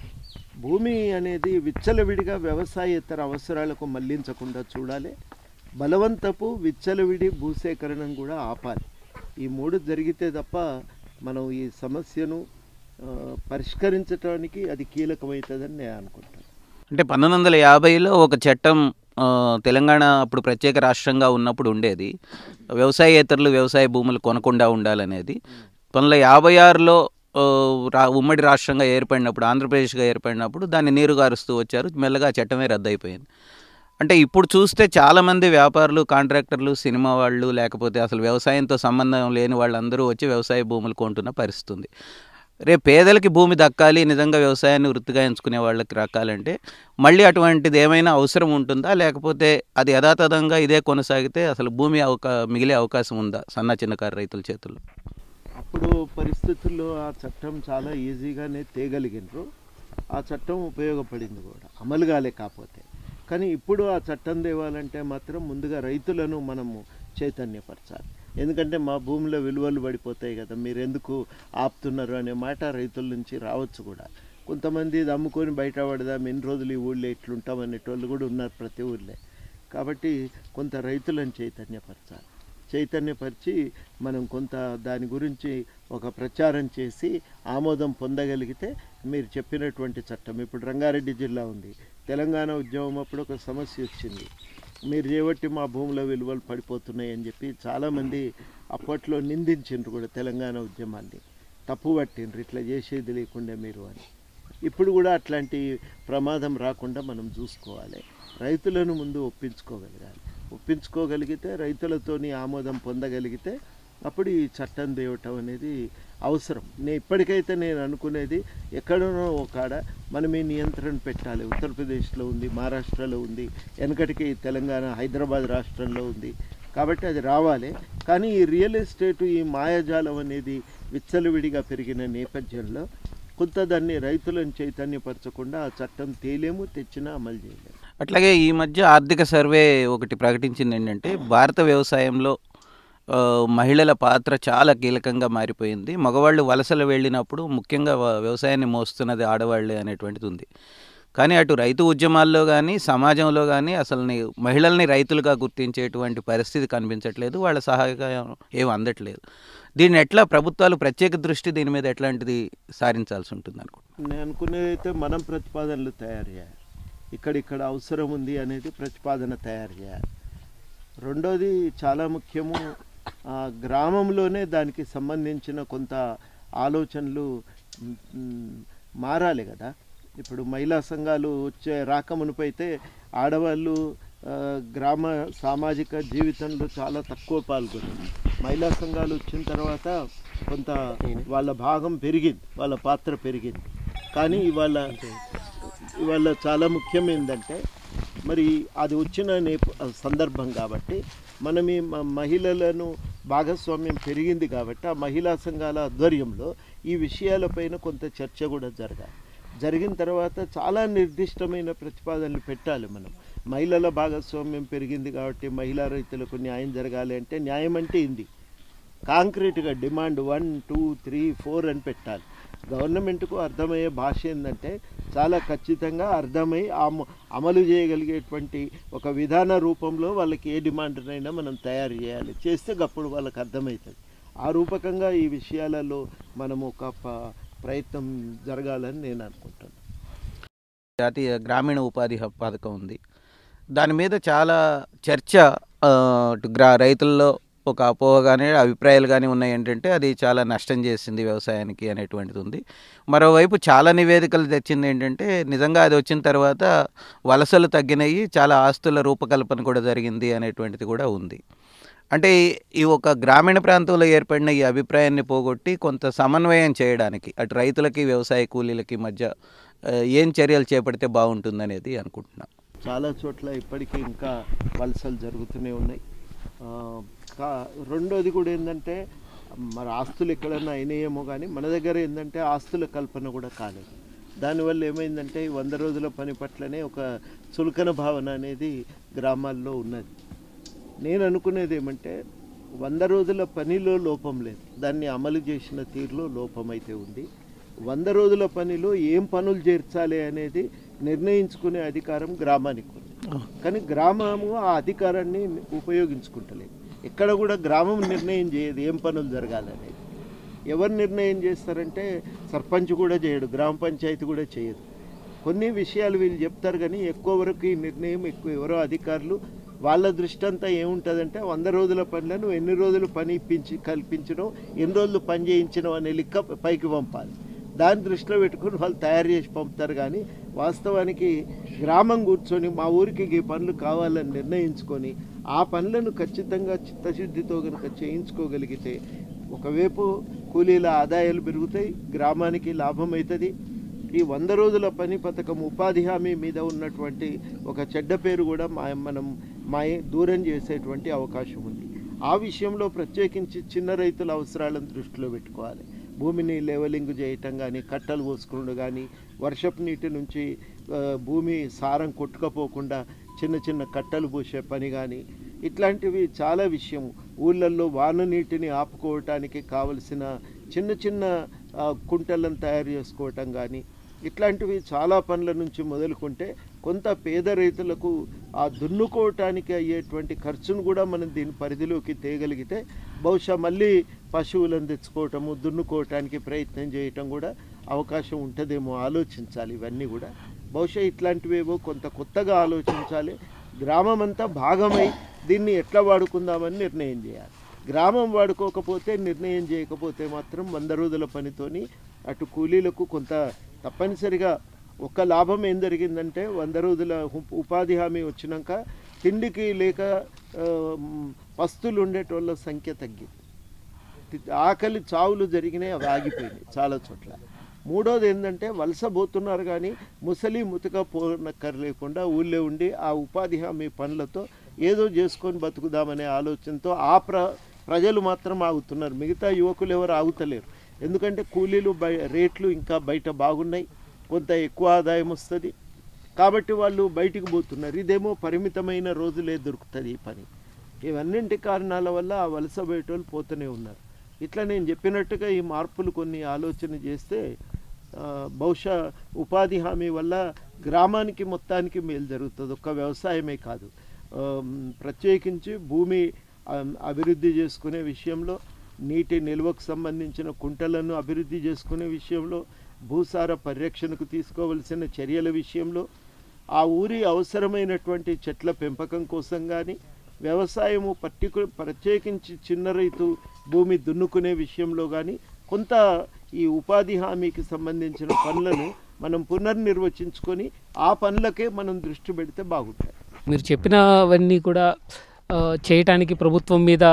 భూమి అనేది విచ్చలవిడిగా వ్యవసాయేతర అవసరాలకు మళ్లించకుండా చూడాలి. బలవంతపు విచ్చలవిడి భూసేకరణను కూడా ఆపాలి. ఈ మూడు జరిగితే తప్ప మనం ఈ సమస్యను పరిష్కరించడానికి అది కీలకమవుతుందని నేను అనుకుంటాను. అంటే పంతొమ్మిది వందల యాభైలో ఒక చట్టం తెలంగాణ అప్పుడు ప్రత్యేక రాష్ట్రంగా ఉన్నప్పుడు ఉండేది, వ్యవసాయేతరులు వ్యవసాయ భూములు కొనకుండా ఉండాలనేది. పంతొమ్మిది వందల యాభై ఆరులో రా ఉమ్మడి రాష్ట్రంగా ఏర్పడినప్పుడు, ఆంధ్రప్రదేశ్గా ఏర్పడినప్పుడు దాన్ని నీరుగారుస్తూ వచ్చారు. మెల్లగా చట్టమే రద్దయిపోయింది. అంటే ఇప్పుడు చూస్తే చాలామంది వ్యాపారులు, కాంట్రాక్టర్లు, సినిమా వాళ్ళు, లేకపోతే అసలు వ్యవసాయంతో సంబంధం లేని వాళ్ళందరూ వచ్చి వ్యవసాయ భూములు కొంటున్న పరిస్థితి ఉంది. రేపు పేదలకి భూమి దక్కాలి, నిజంగా వ్యవసాయాన్ని వృత్తిగా ఎంచుకునే వాళ్ళకి రక్కాలంటే మళ్ళీ అటువంటిది ఏమైనా అవసరం ఉంటుందా, లేకపోతే అది యథాతథంగా ఇదే కొనసాగితే అసలు భూమి అవకా మిగిలే అవకాశం ఉందా సన్న చిన్నకారు రైతుల చేతుల్లో? అప్పుడు పరిస్థితుల్లో ఆ చట్టం చాలా ఈజీగానే తేగలిగినరు. ఆ చట్టం ఉపయోగపడింది కూడా, అమలు కాలే కాకపోతే. కానీ ఇప్పుడు ఆ చట్టం తేవాలంటే మాత్రం ముందుగా రైతులను మనము చైతన్యపరచాలి. ఎందుకంటే మా భూమిలో విలువలు పడిపోతాయి కదా, మీరు ఎందుకు ఆపుతున్నారు అనే మాట రైతుల నుంచి రావచ్చు కూడా. కొంతమంది ఇది అమ్ముకొని బయట పడదాం, ఎన్ని రోజులు ఈ ఊళ్ళో ఇట్లుంటాం అనేటోళ్ళు కూడా ఉన్నారు ప్రతి ఊళ్ళో. కాబట్టి కొంత రైతులను చైతన్యపరచాలి. చైతన్యపరిచి మనం కొంత దాని గురించి ఒక ప్రచారం చేసి ఆమోదం పొందగలిగితే మీరు చెప్పినటువంటి చట్టం, ఇప్పుడు రంగారెడ్డి జిల్లా ఉంది, తెలంగాణ ఉద్యమం అప్పుడు ఒక సమస్య వచ్చింది, మీరు చేయబట్టి మా భూముల విలువలు పడిపోతున్నాయి అని చెప్పి చాలామంది అప్పట్లో నిందించిండ్రు కూడా తెలంగాణ ఉద్యమాన్ని, తప్పు పట్టిండ్రు, ఇట్లా చేసేది లేకుండా మీరు అని. ఇప్పుడు కూడా అట్లాంటి ప్రమాదం రాకుండా మనం చూసుకోవాలి. రైతులను ముందు ఒప్పించుకోగలగాలి. ఒప్పించుకోగలిగితే, రైతులతోని ఆమోదం పొందగలిగితే అప్పుడు ఈ చట్టం తేవటం అనేది అవసరం. నేను ఇప్పటికైతే నేను అనుకునేది, ఎక్కడనో ఒకాడ మనం ఈ నియంత్రణ పెట్టాలి. ఉత్తరప్రదేశ్లో ఉంది, మహారాష్ట్రలో ఉంది, వెనకటికి తెలంగాణ హైదరాబాద్ రాష్ట్రంలో ఉంది. కాబట్టి అది రావాలి. కానీ ఈ రియల్ ఎస్టేటు, ఈ మాయాజాలం అనేది విచ్చలవిడిగా పెరిగిన నేపథ్యంలో కొంత దాన్ని రైతులను చైతన్యపరచకుండా ఆ చట్టం తేలేము, తెచ్చినా అమలు చేయలేము. అట్లాగే ఈ మధ్య ఆర్థిక సర్వే ఒకటి ప్రకటించింది ఏంటంటే భారత వ్యవసాయంలో ఆ, మహిళల పాత్ర చాలా కీలకంగా మారిపోయింది. మగవాళ్ళు వలసలు వెళ్ళినప్పుడు ముఖ్యంగా వ- వ్యవసాయాన్ని మోస్తున్నది ఆడవాళ్ళే అనేటువంటిది ఉంది. కానీ అటు రైతు ఉద్యమాల్లో కానీ సమాజంలో కానీ అసలు ని- మహిళల్ని రైతులుగా గుర్తించేటువంటి పరిస్థితి కనిపించట్లేదు. వాళ్ళ సహాయం ఏం అందట్లేదు. దీన్ని ఎట్లా ప్రభుత్వాలు ప్రత్యేక దృష్టి దీని మీద ఎట్లాంటిది సారించాల్సి ఉంటుంది అనుకుంటున్నాను. నేను అనుకునేది అయితే మనం ప్రతిపాదనలు తయారు చేయాలి. ఇక్కడిక్కడ అవసరం ఉంది అనేది ప్రతిపాదన తయారు చేయాలి. రెండోది చాలా ముఖ్యము, ఆ, గ్రామంలోనే దానికి సంబంధించిన కొంత ఆలోచనలు మ్, మారాలి కదా. ఇప్పుడు మహిళా సంఘాలు వచ్చే రాకమునుపైతే ఆడవాళ్ళు ఆ, గ్రామ సామాజిక జీవితంలో చాలా తక్కువ పాల్గొన్నారు. మహిళా సంఘాలు వచ్చిన తర్వాత కొంత వాళ్ళ భాగం పెరిగింది, వాళ్ళ పాత్ర పెరిగింది. కానీ ఇవాళ ఇవాళ చాలా ముఖ్యం ఏంటంటే మరి అది వచ్చిన నేప సందర్భం కాబట్టి మనం ఈ మ- మహిళలను భాగస్వామ్యం పెరిగింది కాబట్టి ఆ మహిళా సంఘాల ఆధ్వర్యంలో ఈ విషయాలపైన కొంత చర్చ కూడా జరగాలి. జరిగిన తర్వాత చాలా నిర్దిష్టమైన ప్రతిపాదనలు పెట్టాలి. మనం మహిళల భాగస్వామ్యం పెరిగింది కాబట్టి మహిళా రైతులకు న్యాయం జరగాలి అంటే న్యాయం అంటే ఇంది కాంక్రీట్గా demand one two three four అని పెట్టాలి. గవర్నమెంట్కు అర్థమయ్యే భాష ఏంటంటే చాలా ఖచ్చితంగా అర్థమై అమ అమలు చేయగలిగేటువంటి ఒక విధాన రూపంలో వాళ్ళకి ఏ డిమాండ్నైనా మనం తయారు చేయాలి. చేస్తే అప్పుడు వాళ్ళకి అర్థమవుతుంది. ఆ రూపకంగా ఈ విషయాలలో మనం ఒక ప- ప్రయత్నం జరగాలని నేను అనుకుంటున్నాను. జాతీయ గ్రామీణ ఉపాధి హ- పథకం ఉంది. దాని మీద చాలా చర్చ ఆ, అటు గ్రా రైతుల్లో ఒక అపోహ కానీ అభిప్రాయాలు కానీ ఉన్నాయి. ఏంటంటే అది చాలా నష్టం చేసింది వ్యవసాయానికి అనేటువంటిది ఉంది. మరోవైపు చాలా నివేదికలు తెచ్చింది ఏంటంటే నిజంగా అది వచ్చిన తర్వాత వలసలు తగ్గినాయి, చాలా ఆస్తుల రూపకల్పన కూడా జరిగింది అనేటువంటిది కూడా ఉంది. అంటే ఈ- ఈ ఒక గ్రామీణ ప్రాంతంలో ఏర్పడిన ఈ అభిప్రాయాన్ని పోగొట్టి కొంత సమన్వయం చేయడానికి అటు రైతులకి వ్యవసాయ కూలీలకి మధ్య ఆ, ఏం చర్యలు చేపడితే బాగుంటుందనేది అనుకుంటున్నాం. చాలా చోట్ల ఇప్పటికీ ఇంకా వలసలు జరుగుతూనే ఉన్నాయి. ఆ, కా రెండోది కూడా ఏంటంటే మరి ఆస్తులు ఎక్కడన్నా అయినాయేమో కానీ మన దగ్గర ఏంటంటే ఆస్తుల కల్పన కూడా కాలేదు. దానివల్ల ఏమైందంటే ఈ వంద రోజుల పని పట్లనే ఒక చులకన భావన అనేది గ్రామాల్లో ఉన్నది. నేను అనుకునేది ఏమంటే వంద రోజుల పనిలో లోపం లేదు, దాన్ని అమలు చేసిన తీరులో లోపం అయితే ఉంది. వంద రోజుల పనిలో ఏం పనులు చేర్చాలి అనేది నిర్ణయించుకునే అధికారం గ్రామానికి ఉంది. కానీ గ్రామము ఆ అధికారాన్ని ఉపయోగించుకుంటలేదు. ఎక్కడ కూడా గ్రామం నిర్ణయం చేయదు ఏం పనులు జరగాలనేది. ఎవరు నిర్ణయం చేస్తారంటే సర్పంచ్ కూడా చేయడు, గ్రామ పంచాయతీ కూడా చేయదు. కొన్ని విషయాలు వీళ్ళు చెప్తారు కానీ ఎక్కువ వరకు ఈ నిర్ణయం ఎక్కువ ఎవరో అధికారులు వాళ్ళ దృష్టి అంతా ఏముంటుందంటే వంద రోజుల పనులను ఎన్ని రోజులు పని ఇప్పించి కల్పించడం, ఎన్ని రోజులు పని చేయించడం అనే లెక్క పైకి పంపాలి. దాన్ని దృష్టిలో పెట్టుకుని వాళ్ళు తయారు చేసి పంపుతారు. కానీ వాస్తవానికి గ్రామం కూర్చొని మా ఊరికి ఈ పనులు కావాలని నిర్ణయించుకొని ఆ పనులను ఖచ్చితంగా చిత్తశుద్ధితో కనుక చేయించుకోగలిగితే ఒకవైపు కూలీల ఆదాయాలు పెరుగుతాయి, గ్రామానికి లాభం అవుతుంది. ఈ వంద రోజుల పని పథకం ఉపాధి హామీ మీద ఉన్నటువంటి ఒక చెడ్డ పేరు కూడా మా మనం మా దూరం చేసేటువంటి అవకాశం ఉంది. ఆ విషయంలో ప్రత్యేకించి చిన్న రైతుల అవసరాలను దృష్టిలో పెట్టుకోవాలి. భూమిని లెవెలింగ్ చేయటం కానీ, కట్టలు పోసుకుని కానీ, వర్షపు నీటి నుంచి ఆ, భూమి సారం కొట్టుకపోకుండా చిన్న చిన్న కట్టలు పోసే పని కానీ, ఇట్లాంటివి చాలా విషయం. ఊళ్ళల్లో వాన నీటిని ఆపుకోవటానికి కావలసిన చిన్న చిన్న ఆ, కుంటలను తయారు చేసుకోవటం కానీ, ఇట్లాంటివి చాలా పనుల నుంచి మొదలుకుంటే కొంత పేద రైతులకు ఆ దున్నుకోవటానికి అయ్యేటువంటి ఖర్చును కూడా మనం దీని పరిధిలోకి తేగలిగితే బహుశా మళ్ళీ పశువులను తెచ్చుకోవటము, దున్నుకోవటానికి ప్రయత్నం చేయటం కూడా అవకాశం ఉంటుందేమో. ఆలోచించాలి ఇవన్నీ కూడా. బహుశా ఇట్లాంటివేవో కొంత కొత్తగా ఆలోచించాలి. గ్రామం అంతా భాగమై దీన్ని ఎట్లా వాడుకుందామని నిర్ణయం చేయాలి. గ్రామం వాడుకోకపోతే, నిర్ణయం చేయకపోతే మాత్రం వంద రోజుల పనితోని అటు కూలీలకు కొంత తప్పనిసరిగా ఒక్క లాభం ఏం జరిగిందంటే వంద రోజుల ఉప్- ఉపాధి హామీ వచ్చినాక తిండికి లేక ఆ, పస్తులు ఉండేటోళ్ళ సంఖ్య తగ్గింది. ఆకలి చావులు జరిగినాయి, అవి ఆగిపోయినాయి చాలా చోట్ల. మూడోది ఏంటంటే వలస పోతున్నారు కానీ ముసలి ముతక పోనక్కర్ లేకుండా ఊళ్ళో ఉండి ఆ ఉపాధి హామీ పనులతో ఏదో చేసుకొని బతుకుదామనే ఆలోచనతో ఆ ప్ర ప్రజలు మాత్రం ఆగుతున్నారు. మిగతా యువకులు ఎవరు ఆగుతలేరు. ఎందుకంటే కూలీలు బై రేట్లు ఇంకా బయట బాగున్నాయి, కొంత ఎక్కువ ఆదాయం వస్తుంది కాబట్టి వాళ్ళు బయటికి పోతున్నారు. ఇదేమో పరిమితమైన రోజులే దొరుకుతుంది ఈ పని. ఇవన్నింటి కారణాల వల్ల ఆ వలస బయటోళ్ళు పోతూనే ఉన్నారు. ఇట్లా నేను చెప్పినట్టుగా ఈ మార్పులు కొన్ని ఆలోచన చేస్తే బహుశా ఉపాధి హామీ వల్ల గ్రామానికి మొత్తానికి మేలు జరుగుతుంది. ఒక్క వ్యవసాయమే కాదు, ప్రత్యేకించి భూమి అభివృద్ధి చేసుకునే విషయంలో, నీటి నిల్వకు సంబంధించిన కుంటలను అభివృద్ధి చేసుకునే విషయంలో, భూసార పరిరక్షణకు తీసుకోవలసిన చర్యల విషయంలో, ఆ ఊరి అవసరమైనటువంటి చెట్ల పెంపకం కోసం కానీ, వ్యవసాయము పర్టికు ప్రత్యేకించి చిన్న రైతు భూమి దున్నుకునే విషయంలో కానీ కొంత ఈ ఉపాధి హామీకి సంబంధించిన పనులను మనం పునర్నిర్వచించుకొని ఆ పనులకే మనం దృష్టి పెడితే బాగుంటుంది. మీరు చెప్పినవన్నీ కూడా చేయటానికి ప్రభుత్వం మీద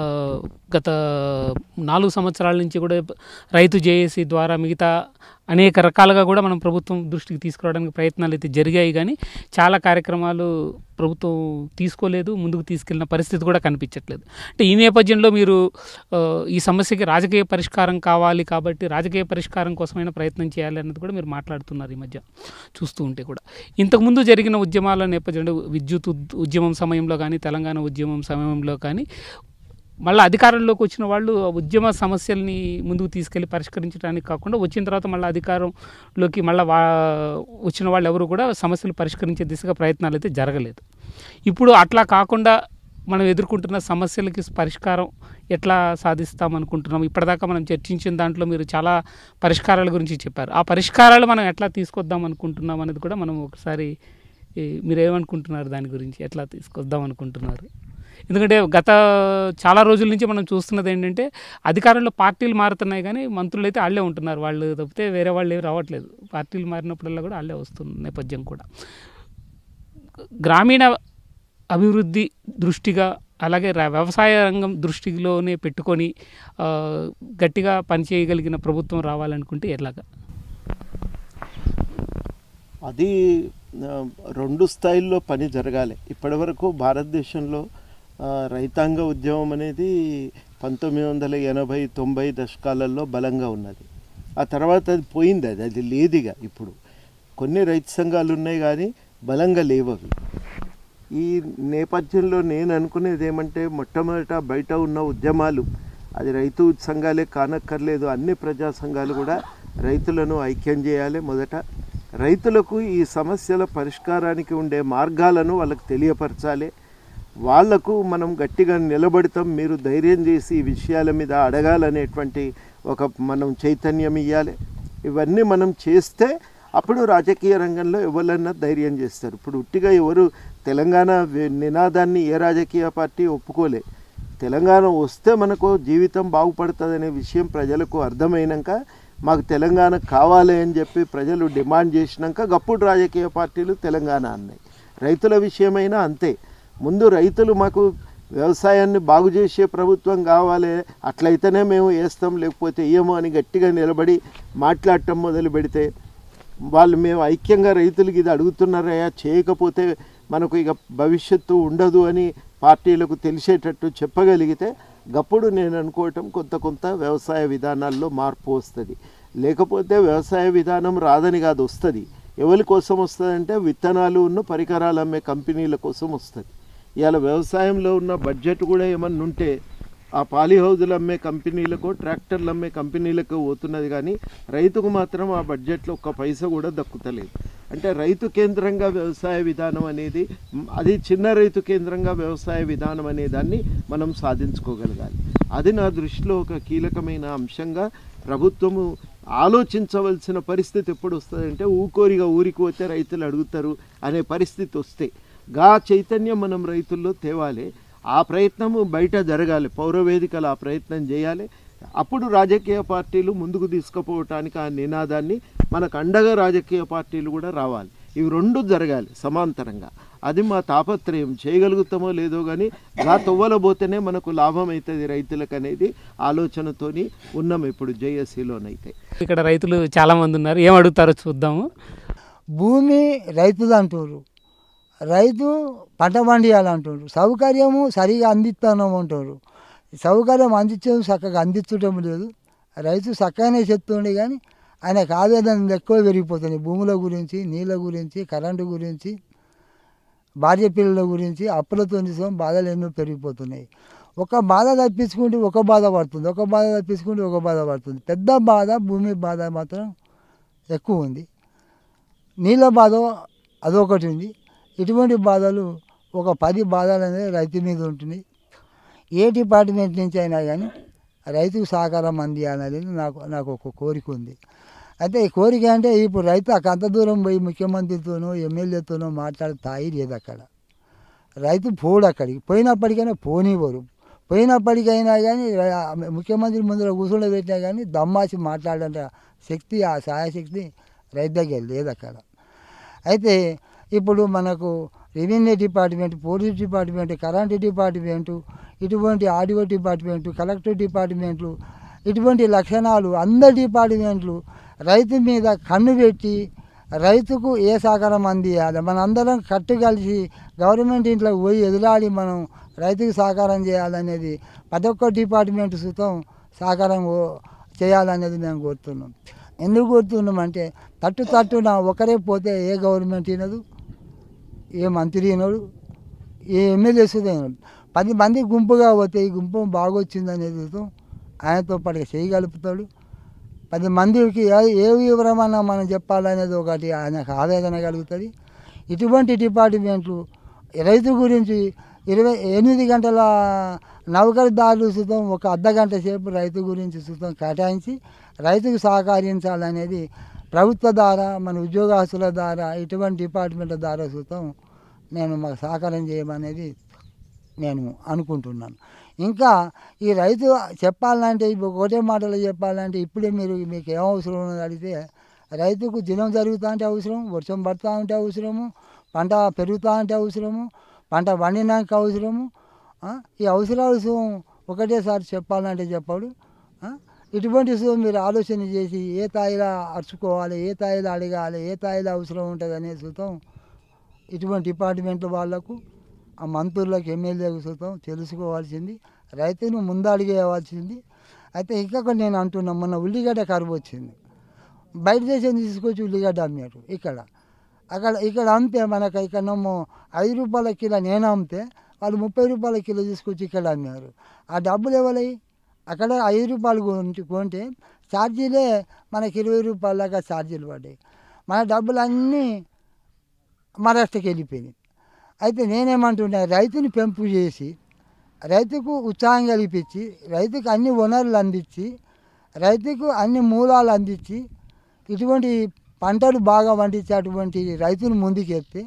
గత నాలుగు సంవత్సరాల నుంచి కూడా రైతు జేఏసీ ద్వారా మిగతా అనేక రకాలుగా కూడా మనం ప్రభుత్వం దృష్టికి తీసుకురావడానికి ప్రయత్నాలు అయితే జరిగాయి, కానీ చాలా కార్యక్రమాలు ప్రభుత్వం తీసుకోలేదు, ముందుకు తీసుకెళ్ళిన పరిస్థితి కూడా కనిపించట్లేదు. అంటే ఈ నేపథ్యంలో మీరు ఈ సమస్యకి రాజకీయ పరిష్కారం కావాలి కాబట్టి రాజకీయ పరిష్కారం కోసమైనా ప్రయత్నం చేయాలి అన్నది కూడా మీరు మాట్లాడుతున్నారు ఈ మధ్య చూస్తూ ఉంటే కూడా. ఇంతకుముందు జరిగిన ఉద్యమాల నేపథ్యంలో విద్యుత్ ఉద్యమం సమయంలో కానీ, తెలంగాణ ఉద్యమం సమయంలో కానీ మళ్ళీ అధికారంలోకి వచ్చిన వాళ్ళు ఉద్యమ సమస్యల్ని ముందుకు తీసుకెళ్ళి పరిష్కరించడానికి కాకుండా వచ్చిన తర్వాత మళ్ళీ అధికారంలోకి మళ్ళీ వా వచ్చిన వాళ్ళు ఎవరు కూడా సమస్యలు పరిష్కరించే దిశగా ప్రయత్నాలు అయితే జరగలేదు. ఇప్పుడు అట్లా కాకుండా మనం ఎదుర్కొంటున్న సమస్యలకి పరిష్కారం ఎట్లా సాధిస్తామనుకుంటున్నాం? ఇప్పటిదాకా మనం చర్చించిన దాంట్లో మీరు చాలా పరిష్కారాల గురించి చెప్పారు. ఆ పరిష్కారాలు మనం ఎట్లా తీసుకొద్దాం అనుకుంటున్నాం అనేది కూడా మనం ఒకసారి మీరు ఏమనుకుంటున్నారు, దాని గురించి ఎట్లా తీసుకొద్దాం అనుకుంటున్నారు? ఎందుకంటే గత చాలా రోజుల నుంచి మనం చూస్తున్నది ఏంటంటే అధికారంలో పార్టీలు మారుతున్నాయి కానీ మంత్రులు అయితే వాళ్ళే ఉంటున్నారు, వాళ్ళు తప్పితే వేరే వాళ్ళు ఏమి రావట్లేదు. పార్టీలు మారినప్పుడల్లా కూడా వాళ్ళే వస్తున్న నేపథ్యం కూడా గ్రామీణ అభివృద్ధి దృష్టిగా అలాగే వ్యవసాయ రంగం దృష్టిలోనే పెట్టుకొని గట్టిగా పనిచేయగలిగిన ప్రభుత్వం రావాలనుకుంటే ఎలాగా? అది రెండు స్థాయిల్లో పని జరగాలి. ఇప్పటివరకు భారతదేశంలో రైతాంగ ఉద్యమం అనేది పంతొమ్మిది వందల ఎనభై తొంభై దశకాలలో బలంగా ఉన్నది. ఆ తర్వాత అది పోయింది, అది అది లేదుగా. ఇప్పుడు కొన్ని రైతు సంఘాలు ఉన్నాయి కానీ బలంగా లేవు అవి. ఈ నేపథ్యంలో నేను అనుకునేది ఏమంటే మొట్టమొదట బయట ఉన్న ఉద్యమాలు, అది రైతు సంఘాలే కానక్కర్లేదు, అన్ని ప్రజా సంఘాలు కూడా రైతులను ఐక్యం చేయాలి. మొదట రైతులకు ఈ సమస్యల పరిష్కారానికి ఉండే మార్గాలను వాళ్ళకు తెలియపరచాలి. వాళ్లకు మనం గట్టిగా నిలబడతాం, మీరు ధైర్యం చేసి ఈ విషయాల మీద అడగాలనేటువంటి ఒక మనం చైతన్యం ఇవ్వాలి. ఇవన్నీ మనం చేస్తే అప్పుడు రాజకీయ రంగంలో ఎవరన్నా ధైర్యం చేస్తారు. ఇప్పుడు ఉట్టిగా ఎవరు తెలంగాణ నినాదాన్ని ఏ రాజకీయ పార్టీ ఒప్పుకోలే. తెలంగాణ వస్తే మనకు జీవితం బాగుపడుతుందనే విషయం ప్రజలకు అర్థమైనాక, మాకు తెలంగాణ కావాలి అని చెప్పి ప్రజలు డిమాండ్ చేసినాక గప్పుడు రాజకీయ పార్టీలు తెలంగాణ అన్నాయి. రైతుల విషయమైనా అంతే. ముందు రైతులు మాకు వ్యవసాయాన్ని బాగు చేసే ప్రభుత్వం కావాలి, అట్లయితేనే మేము వేస్తాం, లేకపోతే ఏమో అని గట్టిగా నిలబడి మాట్లాడటం మొదలు పెడితే వాళ్ళు మేము ఐక్యంగా రైతులకి ఇది అడుగుతున్నారయ్యా, చేయకపోతే మనకు ఇక భవిష్యత్తు ఉండదు అని పార్టీలకు తెలిసేటట్టు చెప్పగలిగితే గప్పుడు నేను అనుకోవటం కొంత కొంత వ్యవసాయ విధానాల్లో మార్పు వస్తుంది. లేకపోతే వ్యవసాయ విధానం రాదని కాదు, వస్తుంది. ఎవరి కోసం వస్తుందంటే విత్తనాలు ఉన్న పరికరాలు అమ్మే కంపెనీల కోసం వస్తుంది. ఇవాళ వ్యవసాయంలో ఉన్న బడ్జెట్ కూడా ఏమన్నా ఉంటే ఆ పాలీహౌజులు అమ్మే కంపెనీలకు, ట్రాక్టర్లు అమ్మే కంపెనీలకు పోతున్నది, కానీ రైతుకు మాత్రం ఆ బడ్జెట్లో ఒక్క పైసా కూడా దక్కుతలేదు. అంటే రైతు కేంద్రంగా వ్యవసాయ విధానం అనేది, అది చిన్న రైతు కేంద్రంగా వ్యవసాయ విధానం అనే దాన్ని మనం సాధించుకోగలగాలి. అది నా దృష్టిలో ఒక కీలకమైన అంశంగా ప్రభుత్వము ఆలోచించవలసిన పరిస్థితి ఎప్పుడు వస్తుందంటే, ఊకోరిగా ఊరికి పోతే రైతులు అడుగుతారు అనే పరిస్థితి వస్తే గా చైతన్యం మనం రైతుల్లో తేవాలి. ఆ ప్రయత్నము బయట జరగాలి, పౌరవేదికలు ఆ ప్రయత్నం చేయాలి. అప్పుడు రాజకీయ పార్టీలు ముందుకు తీసుకుపోవటానికి ఆ నినాదాన్ని మనకు అండగా రాజకీయ పార్టీలు కూడా రావాలి. ఇవి రెండు జరగాలి సమాంతరంగా. అది మా తాపత్రయం. చేయగలుగుతామో లేదో కానీ గా తవ్వలబోతేనే మనకు లాభం అవుతుంది రైతులకు అనేది ఆలోచనతోని ఉన్నాం ఇప్పుడు జేఏసీలోనైతే. ఇక్కడ రైతులు చాలామంది ఉన్నారు, ఏం అడుగుతారో చూద్దాము. భూమి రైతులు అంటారు, రైతు పంట పండియాలంటారు, సౌకర్యము సరిగా అందిస్తున్నాం అంటారు. సౌకర్యం అందించడం చక్కగా అందించడం లేదు. రైతు చక్కగానే చెప్తుండే కానీ ఆయనకు ఆవేదనలు ఎక్కువ పెరిగిపోతున్నాయి. భూముల గురించి, నీళ్ళ గురించి, కరెంటు గురించి, భార్య పిల్లల గురించి, అప్పులతో బాధలు ఎన్నో పెరిగిపోతున్నాయి. ఒక బాధ తప్పించుకుంటే ఒక బాధ పడుతుంది, ఒక బాధ తప్పించుకుంటే ఒక బాధ పడుతుంది. పెద్ద బాధ భూమి బాధ మాత్రం ఎక్కువ ఉంది. నీళ్ళ బాధ అదొకటి ఉంది. ఇటువంటి బాధలు ఒక పది బాధలు అనేది రైతు మీద ఉంటుంది. ఏ డిపార్ట్మెంట్ నుంచి అయినా కానీ రైతుకు సహకారం అందియాలనేది నాకు నాకు ఒక కోరిక ఉంది. అయితే ఈ కోరిక అంటే ఇప్పుడు రైతు అంత దూరం పోయి ముఖ్యమంత్రితోనో ఎమ్మెల్యేతోనో మాట్లాడే స్థాయి లేదు అక్కడ. రైతు పోడు అక్కడికి, పోయినప్పటికైనా పోనివ్వరు. పోయినప్పటికైనా కానీ ముఖ్యమంత్రి ముందర కూర్చొని పెట్టినా కానీ దమ్మాసి మాట్లాడే శక్తి, ఆ సహాయశక్తి రైతు దగ్గర లేదు అక్కడ. అయితే ఇప్పుడు మనకు revenue department, police department, current department, ఇటువంటి ఆడియో డిపార్ట్మెంటు, కలెక్టర్ డిపార్ట్మెంట్లు, ఇటువంటి లక్షణాలు అందరి డిపార్ట్మెంట్లు రైతు మీద కన్ను పెట్టి రైతుకు ఏ సహకారం అందియాలి, మన అందరం కట్టు కలిసి గవర్నమెంట్ ఇంట్లోకి పోయి ఎదురాడి మనం రైతుకు సహకారం చేయాలనేది ప్రతి ఒక్క డిపార్ట్మెంట్ సుతం సహకారం చేయాలనేది మేము కోరుతున్నాం. ఎందుకు కోరుతున్నాం అంటే తట్టు తట్టున ఒకరే పోతే ఏ గవర్నమెంట్ వినదు, ఏ మంత్రి వినడు, ఏ ఎమ్మెల్యే సుతం వినడు. పది మంది గుంపుగా పోతే ఈ గుంపు బాగొచ్చిందనేది ఆయనతో పాటు చేయగలుపుతాడు. పది మందికి ఏ ఏ వివరమన్నా మనం చెప్పాలనేది ఒకటి ఆయనకు ఆవేదన కలుగుతుంది. ఇటువంటి డిపార్ట్మెంట్లు రైతు గురించి ఇరవై ఎనిమిది గంటల నౌకరిదారులు సుతం ఒక అర్ధ గంట సేపు రైతు గురించి సుతం కేటాయించి రైతుకు సహకరించాలనేది ప్రభుత్వ ద్వారా, మన ఉద్యోగస్తుల ద్వారా, ఇటువంటి డిపార్ట్మెంట్ల ద్వారా సుతం నేను మాకు సహకారం చేయమనేది నేను అనుకుంటున్నాను. ఇంకా ఈ రైతు చెప్పాలంటే ఇప్పుడు ఒకటే మాటలో చెప్పాలంటే ఇప్పుడే మీరు మీకు ఏం అవసరం ఉన్నది అడిగితే రైతుకు దినం జరుగుతూ ఉంటే అవసరం, వర్షం పడుతూ ఉంటే అవసరము, పంట పెరుగుతూ ఉంటే అవసరము, పంట పండినాక అవసరము. ఈ అవసరాలు ఒకటేసారి చెప్పాలంటే చెప్పాడు. ఇటువంటి సో మీరు ఆలోచన చేసి ఏ తాయిలా అరుచుకోవాలి, ఏ తాయిలా అడగాలి, ఏ తాయిలా అవసరం ఉంటుంది అనే సుతం ఇటువంటి డిపార్ట్మెంట్ల వాళ్లకు, ఆ మంత్రులకు, ఎమ్మెల్యేలకు సుతం తెలుసుకోవాల్సింది, రైతును ముందడిగేయవలసింది. అయితే ఇంకా కొన్ని నేను అంటున్నా, మొన్న ఉల్లిగడ్డ కరువు వచ్చింది, బయట దేశం తీసుకొచ్చి ఉల్లిగడ్డ అమ్మారు ఇక్కడ. అక్కడ ఇక్కడ అమ్మితే మనకు ఇక్కడేమో ఐదు రూపాయల కిలో నేను అమ్మితే వాళ్ళు ముప్పై రూపాయల కిలో తీసుకొచ్చి ఇక్కడ అమ్మారు. ఆ డబ్బులు ఎవరై అక్కడ ఐదు రూపాయలు కొంటే కొంటే ఛార్జీలే మనకి ఇరవై రూపాయల దాకా ఛార్జీలు పడ్డాయి. మన డబ్బులు అన్నీ మహారాష్ట్రకి వెళ్ళిపోయినాయి. అయితే నేనేమంటున్నా, రైతుని పెంపు చేసి రైతుకు ఉత్సాహం కల్పించి రైతుకు అన్ని వనరులు అందించి రైతుకు అన్ని మూలాలు అందించి ఇటువంటి పంటలు బాగా పండించి అటువంటి రైతును ముందుకెత్తే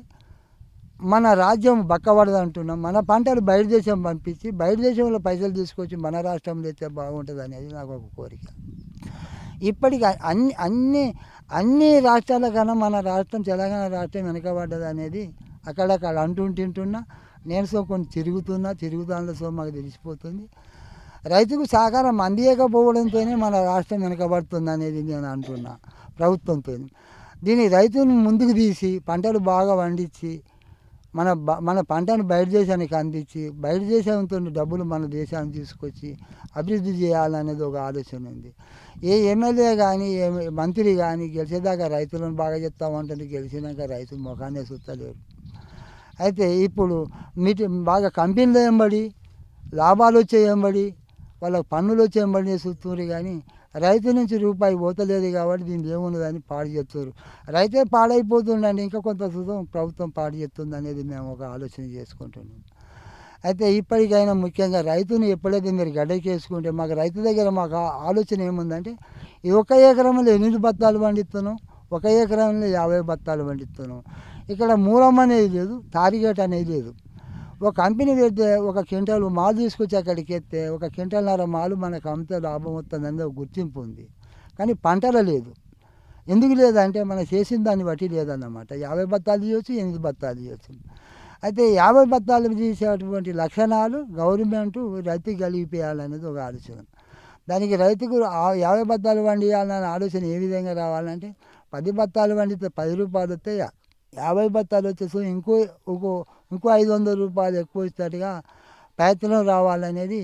మన రాజ్యం బక్కబడదు అంటున్నాం. మన పంటలు బయట దేశం పంపించి బయట దేశంలో పైసలు తీసుకొచ్చి మన రాష్ట్రంలో అయితే బాగుంటుంది అనేది నాకు ఒక కోరిక. ఇప్పటికి అన్ని అన్ని అన్ని రాష్ట్రాల కన్నా మన రాష్ట్రం తెలంగాణ రాష్ట్రం వెనకబడ్డది అనేది అక్కడక్కడ అంటుంటుంటున్నా నేను సో కొన్ని తిరుగుతున్నా తిరుగుతాను సో మాకు తెలిసిపోతుంది. రైతుకు సహకారం అందియకపోవడంతోనే మన రాష్ట్రం వెనకబడుతుంది అనేది నేను అంటున్నా ప్రభుత్వంతో. దీన్ని రైతును ముందుకు తీసి పంటలు బాగా పండించి మన మన పంటను బయట దేశానికి అందించి బయట దేశంతో డబ్బులు మన దేశానికి తీసుకొచ్చి అభివృద్ధి చేయాలనేది ఒక ఆలోచన ఉంది. ఏ ఎమ్మెల్యే కానీ ఏ మంత్రి కానీ గెలిచేదాకా రైతులను బాగా చెప్తామంటే గెలిచినాక రైతు ముఖాన్ని చూస్తలేరు. అయితే ఇప్పుడు మీటి బాగా కంపెనీలు ఎంబడి లాభాలు వచ్చే ఎంబడి వాళ్ళకి పన్నులు వచ్చే ఎంబడి చూస్తున్నారు కానీ రైతు నుంచి రూపాయి పోతలేదు కాబట్టి దీన్ని ఏమున్నదని పాడు చేస్తారు. రైతే పాడైపోతుండండి, ఇంకా కొంత సుతం ప్రభుత్వం పాడు చేస్తుంది అనేది మేము ఒక ఆలోచన చేసుకుంటున్నాం. అయితే ఇప్పటికైనా ముఖ్యంగా రైతుని ఎప్పుడైతే మీరు గడ్డకేసుకుంటే మాకు రైతు దగ్గర మాకు ఆలోచన ఏముందంటే ఈ ఒక ఎకరంలో ఎనిమిది బత్తాలు పండిస్తున్నాం, ఒక ఎకరంలో యాభై బత్తాలు పండిస్తున్నాం. ఇక్కడ మూలం అనేది లేదు, తారిగేట్ అనేది లేదు. ఒక కంపెనీ పెడితే ఒక క్వింటాల్ మాలు తీసుకొచ్చి అక్కడికి ఎత్తే ఒక క్వింటాల్న్నర మాలు మనకు అమ్మితే లాభం వస్తుందని ఒక గుర్తింపు ఉంది. కానీ పంటలో లేదు. ఎందుకు లేదంటే మనం చేసిన దాన్ని బట్టి లేదన్నమాట. యాభై బత్తాలు చేయొచ్చు, ఎనిమిది బత్తాలు చేయొచ్చు. అయితే యాభై బత్తాలు చేసేటువంటి లక్షణాలు గవర్నమెంట్ రైతుకి కలిగిపోయాలనేది ఒక ఆలోచన. దానికి రైతుకు యాభై బత్తాలు పండియాలనే ఆలోచన ఏ విధంగా రావాలంటే పది బత్తాలు పండితే పది రూపాయలు వస్తే యాభై బత్తాలు వచ్చేసి ఇంకో ఇంకో ఇంకో ఐదు వందల రూపాయలు ఎక్కువ ఇచ్చేట్టుగా ప్రయత్నం రావాలనేది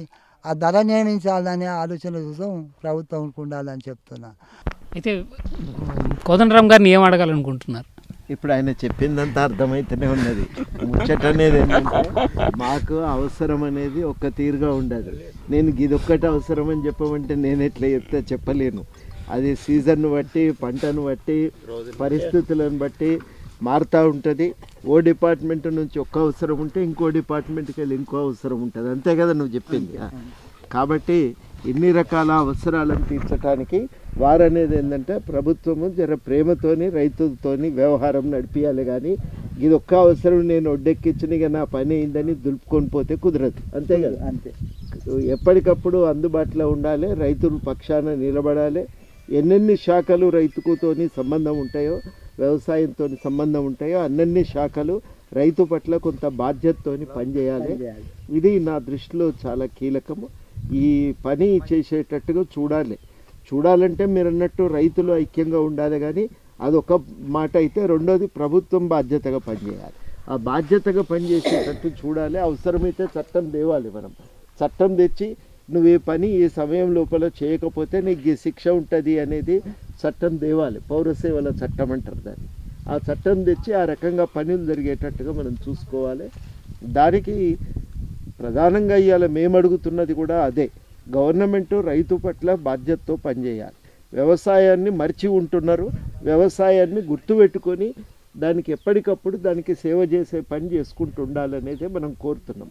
ఆ ధర నియమించాలనే ఆలోచన కోసం ప్రభుత్వం ఉండాలని చెప్తున్నా. అయితే కోదండరామ్ గారిని ఏం అడగాలనుకుంటున్నారు? ఇప్పుడు ఆయన చెప్పిందంతా అర్థమైతేనే ఉన్నది. ముచ్చట అనేది ఏంటంటే మాకు అవసరం అనేది ఒక్క తీరుగా ఉండదు. నేను ఇదొక్కటి అవసరం అని చెప్పమంటే నేను ఎట్లా చెప్తే చెప్పలేను. అది సీజన్ను బట్టి, పంటను బట్టి, పరిస్థితులను బట్టి మారుతూ ఉంటుంది. ఓ డిపార్ట్మెంట్ నుంచి ఒక్క అవసరం ఉంటే ఇంకో డిపార్ట్మెంట్కి వెళ్ళి ఇంకో అవసరం ఉంటుంది. అంతే కదా నువ్వు చెప్పింది. కాబట్టి ఇన్ని రకాల అవసరాలను తీర్చడానికి వారనేది ఏంటంటే ప్రభుత్వము జర ప్రేమతోని రైతులతోని వ్యవహారం నడిపించాలి. కానీ ఇది ఒక్క అవసరం నేను ఒడ్డెక్కించిన ఇక నా పని అయిందని దులుపుకొని పోతే కుదరదు. అంతే కదా. అంతే. ఎప్పటికప్పుడు అందుబాటులో ఉండాలి, రైతుల పక్షాన నిలబడాలి. ఎన్నెన్ని శాఖలు రైతుకుతోని సంబంధం ఉంటాయో, వ్యవసాయంతో సంబంధం ఉంటాయో అన్నన్ని శాఖలు రైతు పట్ల కొంత బాధ్యతతోని పనిచేయాలి. ఇది నా దృష్టిలో చాలా కీలకము. ఈ పని చేసేటట్టుగా చూడాలి. చూడాలంటే మీరు అన్నట్టు రైతులు ఐక్యంగా ఉండాలి. కానీ అదొక మాట అయితే, రెండోది ప్రభుత్వం బాధ్యతగా పనిచేయాలి. ఆ బాధ్యతగా పనిచేసేటట్టు చూడాలి. అవసరమైతే చట్టం తేవాలి. మనం చట్టం తెచ్చి నువ్వు ఈ పని ఈ సమయం లోపల చేయకపోతే నీకు శిక్ష ఉంటుంది అనేది చట్టం తేవాలి. పౌర సేవల చట్టం అంటారు దాన్ని. ఆ చట్టం తెచ్చి ఆ రకంగా పనులు జరిగేటట్టుగా మనం చూసుకోవాలి. దానికి ప్రధానంగా ఇవాళ మేము అడుగుతున్నది కూడా అదే. గవర్నమెంట్ రైతు పట్ల బాధ్యతతో పనిచేయాలి. వ్యవసాయాన్ని మర్చి ఉంటున్నారు. వ్యవసాయాన్ని గుర్తుపెట్టుకొని దానికి ఎప్పటికప్పుడు దానికి సేవ చేసే పని చేసుకుంటూ ఉండాలనేదే మనం కోరుతున్నాం.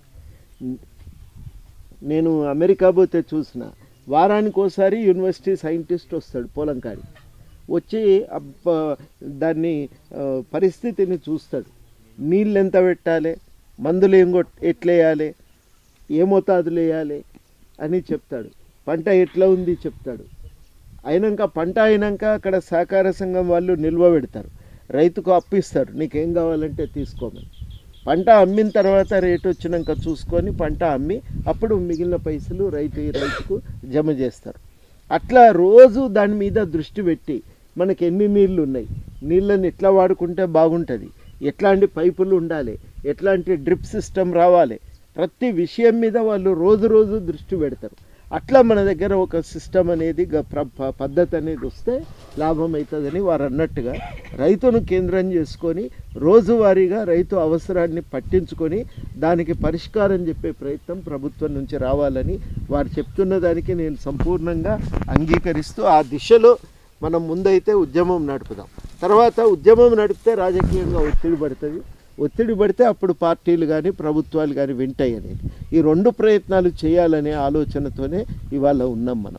నేను అమెరికా పోతే చూసిన వారానికి ఒకసారి యూనివర్సిటీ సైంటిస్ట్ వస్తాడు పొలం కాడి. వచ్చి దాన్ని పరిస్థితిని చూస్తాడు. నీళ్ళు ఎంత పెట్టాలి, మందులు ఏం కొట్ ఎట్లేయాలి, ఏ మోతాదులు వేయాలి అని చెప్తాడు. పంట ఎట్లా ఉంది చెప్తాడు. అయినాక పంట అయినాక అక్కడ సహకార సంఘం వాళ్ళు నిల్వ పెడతారు. రైతుకు అప్పిస్తారు, నీకేం కావాలంటే తీసుకోమని. పంట అమ్మిన తర్వాత రేటు వచ్చినాక చూసుకొని పంట అమ్మి అప్పుడు మిగిలిన పైసలు రైతు రైతుకు జమ చేస్తారు. అట్లా రోజు దాని మీద దృష్టి పెట్టి మనకి ఎన్ని నీళ్ళు ఉన్నాయి, నీళ్ళని ఎట్లా వాడుకుంటే బాగుంటుంది, ఎట్లాంటి పైపులు ఉండాలి, ఎట్లాంటి డ్రిప్ సిస్టమ్ రావాలి, ప్రతి విషయం మీద వాళ్ళు రోజు రోజు దృష్టి పెడతారు. అట్లా మన దగ్గర ఒక సిస్టమ్ అనేది పద్ధతి అనేది వస్తే లాభం అవుతుందని వారు అన్నట్టుగా రైతును కేంద్రం చేసుకొని రోజువారీగా రైతు అవసరాన్ని పట్టించుకొని దానికి పరిష్కారం చెప్పే ప్రయత్నం ప్రభుత్వం నుంచి రావాలని వారు చెప్తున్న దానికి నేను సంపూర్ణంగా అంగీకరిస్తూ ఆ దిశలో మనం ముందైతే ఉద్యమం నడుపుదాం. తర్వాత ఉద్యమం నడిపితే రాజకీయంగా ఒత్తిడి పడుతుంది. ఒత్తిడి పడితే అప్పుడు పార్టీలు కానీ ప్రభుత్వాలు కానీ వింటాయి అనేది. ఈ రెండు ప్రయత్నాలు చేయాలనే ఆలోచనతోనే ఇవాళ ఉన్నాం మనం.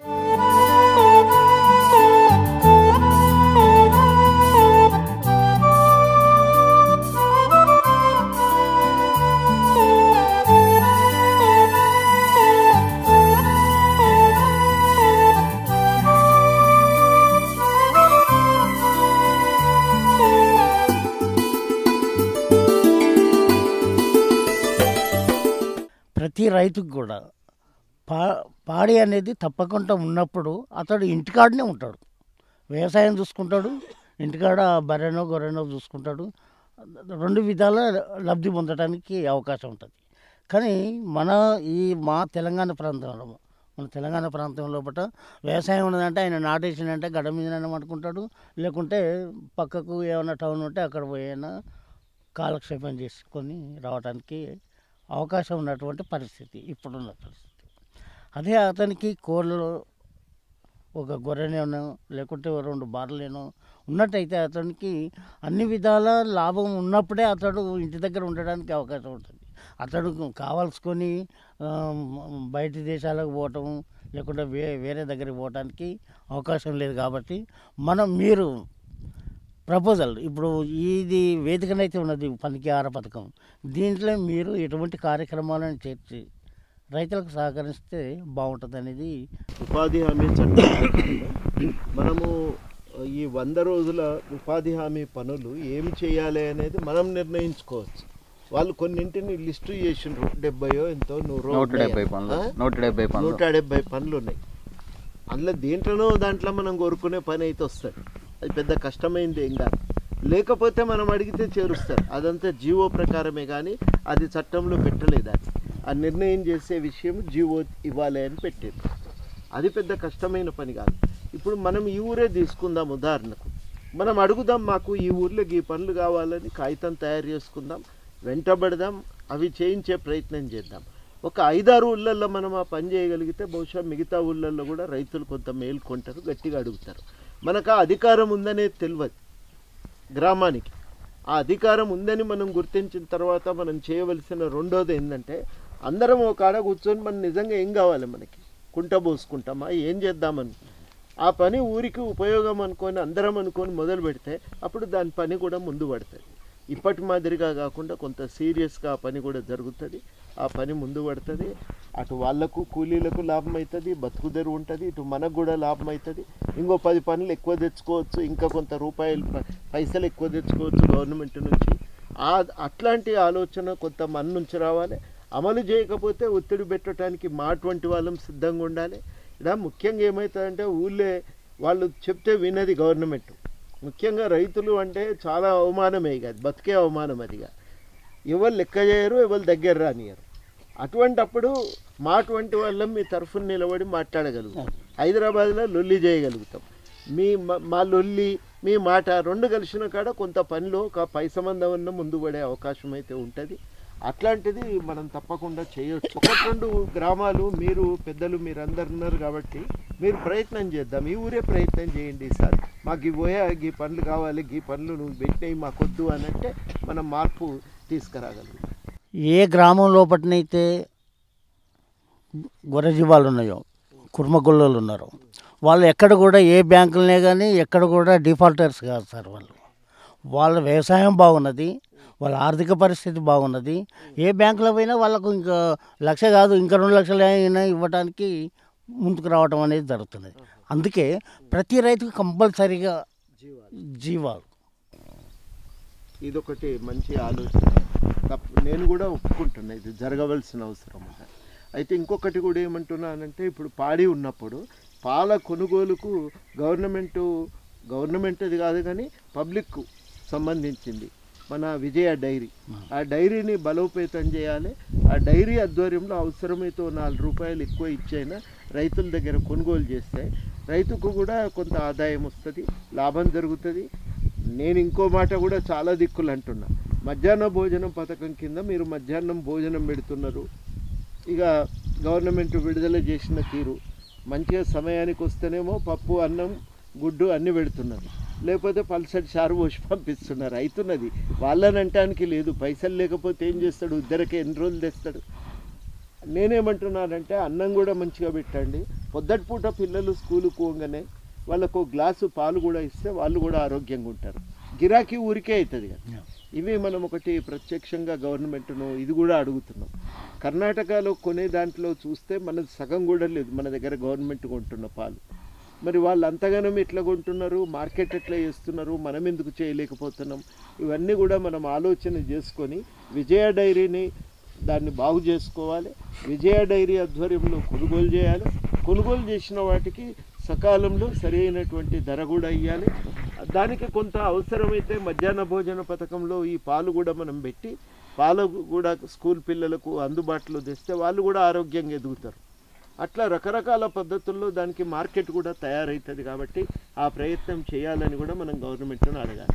ప్రతి రైతుకు కూడా పా పాడి అనేది తప్పకుండా ఉన్నప్పుడు అతడు ఇంటికాడనే ఉంటాడు, వ్యవసాయం చూసుకుంటాడు, ఇంటికాడ బర్రెనో గొర్రెనో చూసుకుంటాడు. రెండు విధాల లబ్ధి పొందడానికి అవకాశం ఉంటుంది. కానీ మన ఈ మా తెలంగాణ ప్రాంతంలో మన తెలంగాణ ప్రాంతం లోపల వ్యవసాయం ఉన్నదంటే ఆయన నాటేసినంటే గడ్డ మీదనైనా పట్టుకుంటాడు, లేకుంటే పక్కకు ఏమైనా టౌన్ ఉంటే అక్కడ పోయినా కాలక్షేపం చేసుకొని రావడానికి అవకాశం ఉన్నటువంటి పరిస్థితి ఇప్పుడున్న పరిస్థితి. అదే అతనికి కోళ్ళు ఒక గొర్రెనేనో లేకుంటే రెండు బార్లేనో ఉన్నట్టయితే అతనికి అన్ని విధాల లాభం ఉన్నప్పుడే అతడు ఇంటి దగ్గర ఉండడానికి అవకాశం ఉంటుంది. అతడు కావాల్సుకొని బయట దేశాలకు పోవటం లేకుంటే వే వేరే దగ్గరికి పోవటానికి అవకాశం లేదు. కాబట్టి మనం మీరు ప్రపోజల్ ఇప్పుడు ఇది వేదికనైతే ఉన్నది పనికి ఆహార పథకం, దీంట్లో మీరు ఎటువంటి కార్యక్రమాలను చేర్చి రైతులకు సహకరిస్తే బాగుంటుంది అనేది. ఉపాధి హామీ చట్టం మనము ఈ వంద రోజుల ఉపాధి హామీ పనులు ఏమి చేయాలి అనేది మనం నిర్ణయించుకోవచ్చు. వాళ్ళు కొన్నింటిని లిస్టు చేసిండ్రు, డెబ్బయో ఎంతో నూరో నూట డెబ్బై పనులు నూట డెబ్బై పనులు నూట డెబ్బై పనులు ఉన్నాయి. అందులో దేంట్లోనో దాంట్లో మనం కోరుకునే పని అయితే వస్తుంది. అది పెద్ద కష్టమైంది ఏం కాదు. లేకపోతే మనం అడిగితే చేరుస్తారు. అదంతా జీవో ప్రకారమే కానీ అది చట్టంలో పెట్టలేదు. అది ఆ నిర్ణయం చేసే విషయం జీవో ఇవ్వాలి అని పెట్టారు. అది పెద్ద కష్టమైన పని కాదు. ఇప్పుడు మనం ఈ ఊరే తీసుకుందాం ఉదాహరణకు, మనం అడుగుదాం మాకు ఈ ఊర్లోకి ఈ పనులు కావాలని కాగితం తయారు చేసుకుందాం, వెంటబడదాం, అవి చేయించే ప్రయత్నం చేద్దాం. ఒక ఐదారు ఊళ్ళల్లో మనం ఆ పని చేయగలిగితే బహుశా మిగతా ఊళ్ళల్లో కూడా రైతులు కొంత మేల్కొంటారు, గట్టిగా అడుగుతారు. మనకు ఆ అధికారం ఉందనేది తెలియదు గ్రామానికి. ఆ అధికారం ఉందని మనం గుర్తించిన తర్వాత మనం చేయవలసిన రెండోది ఏంటంటే, అందరం ఒక ఆడ కూర్చొని మనం నిజంగా ఏం కావాలి, మనకి కుంట పోసుకుంటామా, ఏం చేద్దామని ఆ పని ఊరికి ఉపయోగం అనుకొని అందరం అనుకొని మొదలు పెడితే అప్పుడు దాని పని కూడా ముందు పడుతుంది. ఇప్పటి మాదిరిగా కాకుండా కొంత సీరియస్గా ఆ పని కూడా జరుగుతుంది, ఆ పని ముందు పడుతుంది. అటు వాళ్లకు కూలీలకు లాభం అవుతుంది, బతుకుదెరువు ఉంటుంది, ఇటు మనకు కూడా లాభం అవుతుంది. ఇంకో పది పనులు ఎక్కువ తెచ్చుకోవచ్చు, ఇంకా కొంత రూపాయలు పైసలు ఎక్కువ తెచ్చుకోవచ్చు గవర్నమెంట్ నుంచి. ఆ అట్లాంటి ఆలోచన కొంత మన నుంచి రావాలి. అమలు చేయకపోతే ఒత్తిడి పెట్టడానికి మా అటువంటి వాళ్ళం సిద్ధంగా ఉండాలి. ఇక్కడ ముఖ్యంగా ఏమవుతుందంటే, ఊళ్ళే వాళ్ళు చెప్తే వినది గవర్నమెంట్. ముఖ్యంగా రైతులు అంటే చాలా అవమానమే, కాదు బతికే అవమానం. అదిగా ఎవరు లెక్క చేయరు, ఎవరు దగ్గర రానియరు. అటువంటప్పుడు మా అటువంటి వాళ్ళం మీ తరఫున నిలబడి మాట్లాడగలుగుతాం, హైదరాబాద్లో లొల్లి చేయగలుగుతాం. మీ మా లొల్లి మీ మాట రెండు కలిసిన కాడ కొంత పనిలో ఒక పై సంబంధం ఉన్న ముందు పడే అవకాశం అయితే ఉంటుంది. అట్లాంటిది మనం తప్పకుండా చేయొచ్చు. ఒకటి రెండు గ్రామాలు మీరు పెద్దలు మీరు అందరు ఉన్నారు కాబట్టి మీరు ప్రయత్నం చేద్దాం, ఈ ఊరే ప్రయత్నం చేయండి. సార్ మాకు ఈ పోయా ఈ పనులు కావాలి, ఈ పనులు నువ్వు పెట్టినవి మాకొద్దు అని అంటే మనం మార్పు తీసుకురాగలుగుతాం. ఏ గ్రామం లోపలనైతే గొర్రెజీవాలు ఉన్నాయో, కుర్మగొల్లలు ఉన్నారు, వాళ్ళు ఎక్కడ కూడా ఏ బ్యాంకులనే కానీ ఎక్కడ కూడా డిఫాల్టర్స్ కాదు సార్. వాళ్ళు వాళ్ళ వ్యవసాయం బాగున్నది, వాళ్ళ ఆర్థిక పరిస్థితి బాగున్నది. ఏ బ్యాంకులో పోయినా వాళ్ళకు ఇంకా లక్ష కాదు ఇంకా రెండు లక్షలు అయినా ఇవ్వడానికి ముందుకు రావడం అనేది జరుగుతున్నది. అందుకే ప్రతి రైతుకు కంపల్సరీగా జీవాలు, ఇదొకటి మంచి ఆలోచన. తప్పు నేను కూడా ఒప్పుకుంటున్నా, ఇది జరగవలసిన అవసరం ఉంది. అయితే ఇంకొకటి కూడా ఏమంటున్నానంటే, ఇప్పుడు పాడి ఉన్నప్పుడు పాల కొనుగోలుకు గవర్నమెంటు గవర్నమెంట్ అది కాదు కానీ పబ్లిక్కు సంబంధించింది మన విజయ డైరీ, ఆ డైరీని బలోపేతం చేయాలి. ఆ డైరీ ఆధ్వర్యంలో అవసరమైతే నాలుగు రూపాయలు ఎక్కువ ఇచ్చైనా రైతుల దగ్గర కొనుగోలు చేస్తే రైతుకు కూడా కొంత ఆదాయం వస్తుంది, లాభం జరుగుతుంది. నేను ఇంకో మాట కూడా చాలా దిక్కులు అంటున్నా, మధ్యాహ్న భోజనం పథకం కింద మీరు మధ్యాహ్నం భోజనం పెడుతున్నారు. ఇక గవర్నమెంట్ విడుదల చేసిన తీరు మంచిగా సమయానికి వస్తేనేమో పప్పు అన్నం గుడ్డు అన్నీ పెడుతున్నారు, లేకపోతే పల్సటి చారు పోసి పంపిస్తున్నారు. అవుతున్నది, వాళ్ళని అంటానికి లేదు. పైసలు లేకపోతే ఏం చేస్తాడు, ఇద్దరికి ఎన్ని రోజులు తెస్తాడు. నేనేమంటున్నానంటే అన్నం కూడా మంచిగా పెట్టండి. పొద్దటి పూట పిల్లలు స్కూలుకు పోగానే వాళ్ళకు గ్లాసు పాలు కూడా ఇస్తే వాళ్ళు కూడా ఆరోగ్యంగా ఉంటారు. గిరాకీ ఊరికే అవుతుంది కదా. ఇవి మనం ఒకటి ప్రత్యక్షంగా గవర్నమెంట్ను ఇది కూడా అడుగుతున్నాం. కర్ణాటకలో కొనే దాంట్లో చూస్తే మన సగం కూడా లేదు మన దగ్గర గవర్నమెంట్ కొంటున్న పాలు. మరి వాళ్ళు అంతగానం ఎట్లా కొంటున్నారు, మార్కెట్ ఎట్లా చేస్తున్నారు, మనం ఎందుకు చేయలేకపోతున్నాం? ఇవన్నీ కూడా మనం ఆలోచన చేసుకొని విజయ డైరీని దాన్ని బాగు చేసుకోవాలి. విజయ డైరీ ఆధ్వర్యంలో కొనుగోలు చేయాలి. కొనుగోలు చేసిన వాటికి సకాలంలో సరైనటువంటి ధర కూడా ఇవ్వాలి. దానికి కొంత అవసరమైతే మధ్యాహ్న భోజన పథకంలో ఈ పాలు కూడా మనం పెట్టి పాలు కూడా స్కూల్ పిల్లలకు అందుబాటులో తెస్తే వాళ్ళు కూడా ఆరోగ్యంగా ఎదుగుతారు. అట్లా రకరకాల పద్ధతుల్లో దానికి మార్కెట్ కూడా తయారవుతుంది. కాబట్టి ఆ ప్రయత్నం చేయాలని కూడా మనం గవర్నమెంట్ను అడగాలి.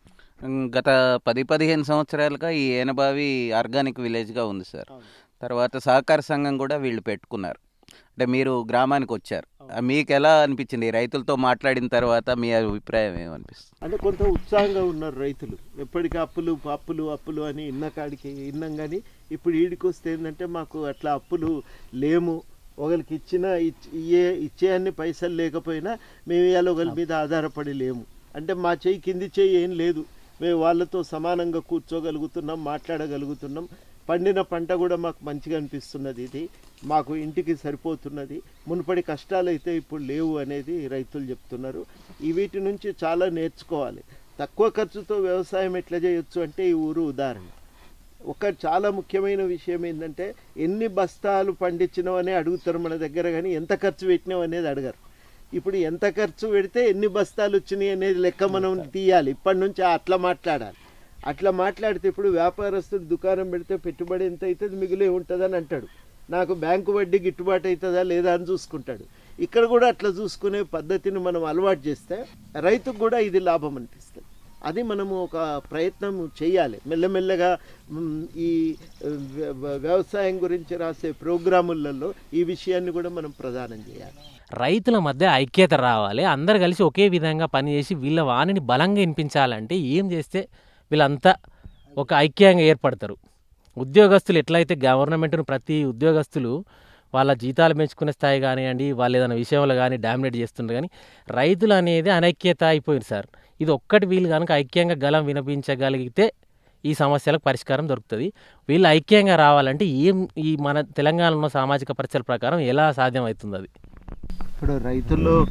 గత పది పదిహేను సంవత్సరాలుగా ఈ ఏనబావి ఆర్గానిక్ విలేజ్గా ఉంది సార్. తర్వాత సహకార సంఘం కూడా వీళ్ళు పెట్టుకున్నారు. అంటే మీరు గ్రామానికి వచ్చారు, మీకు ఎలా అనిపించింది? రైతులతో మాట్లాడిన తర్వాత మీ అభిప్రాయం ఏమనిపిస్తుంది? అంటే కొంత ఉత్సాహంగా ఉన్నారు రైతులు. ఎప్పటికీ అప్పులు అప్పులు అప్పులు అని ఇన్న కాడికి విన్నాం, కానీ ఇప్పుడు ఈడికి వస్తే ఏంటంటే మాకు అట్లా అప్పులు లేము. ఒకరికి ఇచ్చిన ఇచ్చే ఇచ్చే అన్ని పైసలు లేకపోయినా మేము ఇవాళ ఒకరి మీద ఆధారపడి లేము. అంటే మా చెయ్యి కింది చెయ్యి ఏం లేదు, మేము వాళ్ళతో సమానంగా కూర్చోగలుగుతున్నాం, మాట్లాడగలుగుతున్నాం. పండిన పంట కూడా మాకు మంచిగా అనిపిస్తున్నది, ఇది మాకు ఇంటికి సరిపోతున్నది, మునుపటి కష్టాలు అయితే ఇప్పుడు లేవు అనేది రైతులు చెప్తున్నారు. ఈ వీటి నుంచి చాలా నేర్చుకోవాలి. తక్కువ ఖర్చుతో వ్యవసాయం ఎట్లా చేయొచ్చు అంటే ఈ ఊరు ఉదాహరణ. ఒక చాలా ముఖ్యమైన విషయం ఏంటంటే ఎన్ని బస్తాలు పండించినవనే అడుగుతారు మన దగ్గర, కానీ ఎంత ఖర్చు పెట్టినావు అనేది అడగరు. ఇప్పుడు ఎంత ఖర్చు పెడితే ఎన్ని బస్తాలు వచ్చినాయి అనేది లెక్క మనం తీయాలి. ఇప్పటి నుంచి అట్లా మాట్లాడాలి. అట్లా మాట్లాడితే ఇప్పుడు వ్యాపారస్తుడు దుకాణం పెడితే పెట్టుబడి ఎంత అవుతుంది మిగిలే ఉంటుందని అంటాడు, నాకు బ్యాంకు వడ్డీ గిట్టుబాటు అవుతుందా లేదా అని చూసుకుంటాడు. ఇక్కడ కూడా అట్లా చూసుకునే పద్ధతిని మనం అలవాటు చేస్తే రైతుకు కూడా ఇది లాభం అనిపిస్తుంది. అది మనము ఒక ప్రయత్నం చేయాలి మెల్లమెల్లగా. ఈ వ్యవసాయం గురించి రాసే ప్రోగ్రాములలో ఈ విషయాన్ని కూడా మనం ప్రదానం చేయాలి. రైతుల మధ్య ఐక్యత రావాలి, అందరు కలిసి ఒకే విధంగా పనిచేసి వీళ్ళ వాణిని బలంగా వినిపించాలంటే ఏం చేస్తే వీళ్ళంతా ఒక ఐక్యంగా ఏర్పడతారు. ఉద్యోగస్తులు ఎట్లయితే గవర్నమెంట్ను ప్రతి ఉద్యోగస్తులు వాళ్ళ జీతాలు పెంచుకునే స్థాయి కానివ్వండి, వాళ్ళు ఏదైనా విషయంలో కానీ డామినేట్ చేస్తుండ్రు, కానీ రైతులు అనేది అనైక్యత అయిపోయింది సార్. ఇది ఒక్కటి వీళ్ళు కనుక ఐక్యంగా గలం వినిపించగలిగితే ఈ సమస్యలకు పరిష్కారం దొరుకుతుంది. వీళ్ళు ఐక్యంగా రావాలంటే ఏం ఈ మన తెలంగాణలో సామాజిక పరిస్థితుల ప్రకారం ఎలా సాధ్యమవుతుంది? అది ఇప్పుడు రైతుల్లో ఒక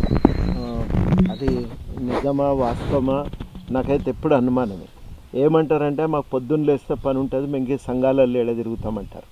అది నిజమా వాస్తవమా నాకైతే ఎప్పుడు అనుమానమే. ఏమంటారంటే మాకు పొద్దున్న లేస్తే పని ఉంటుంది, మేము సంఘాలలో ఎడ తిరుగుతామంటారు.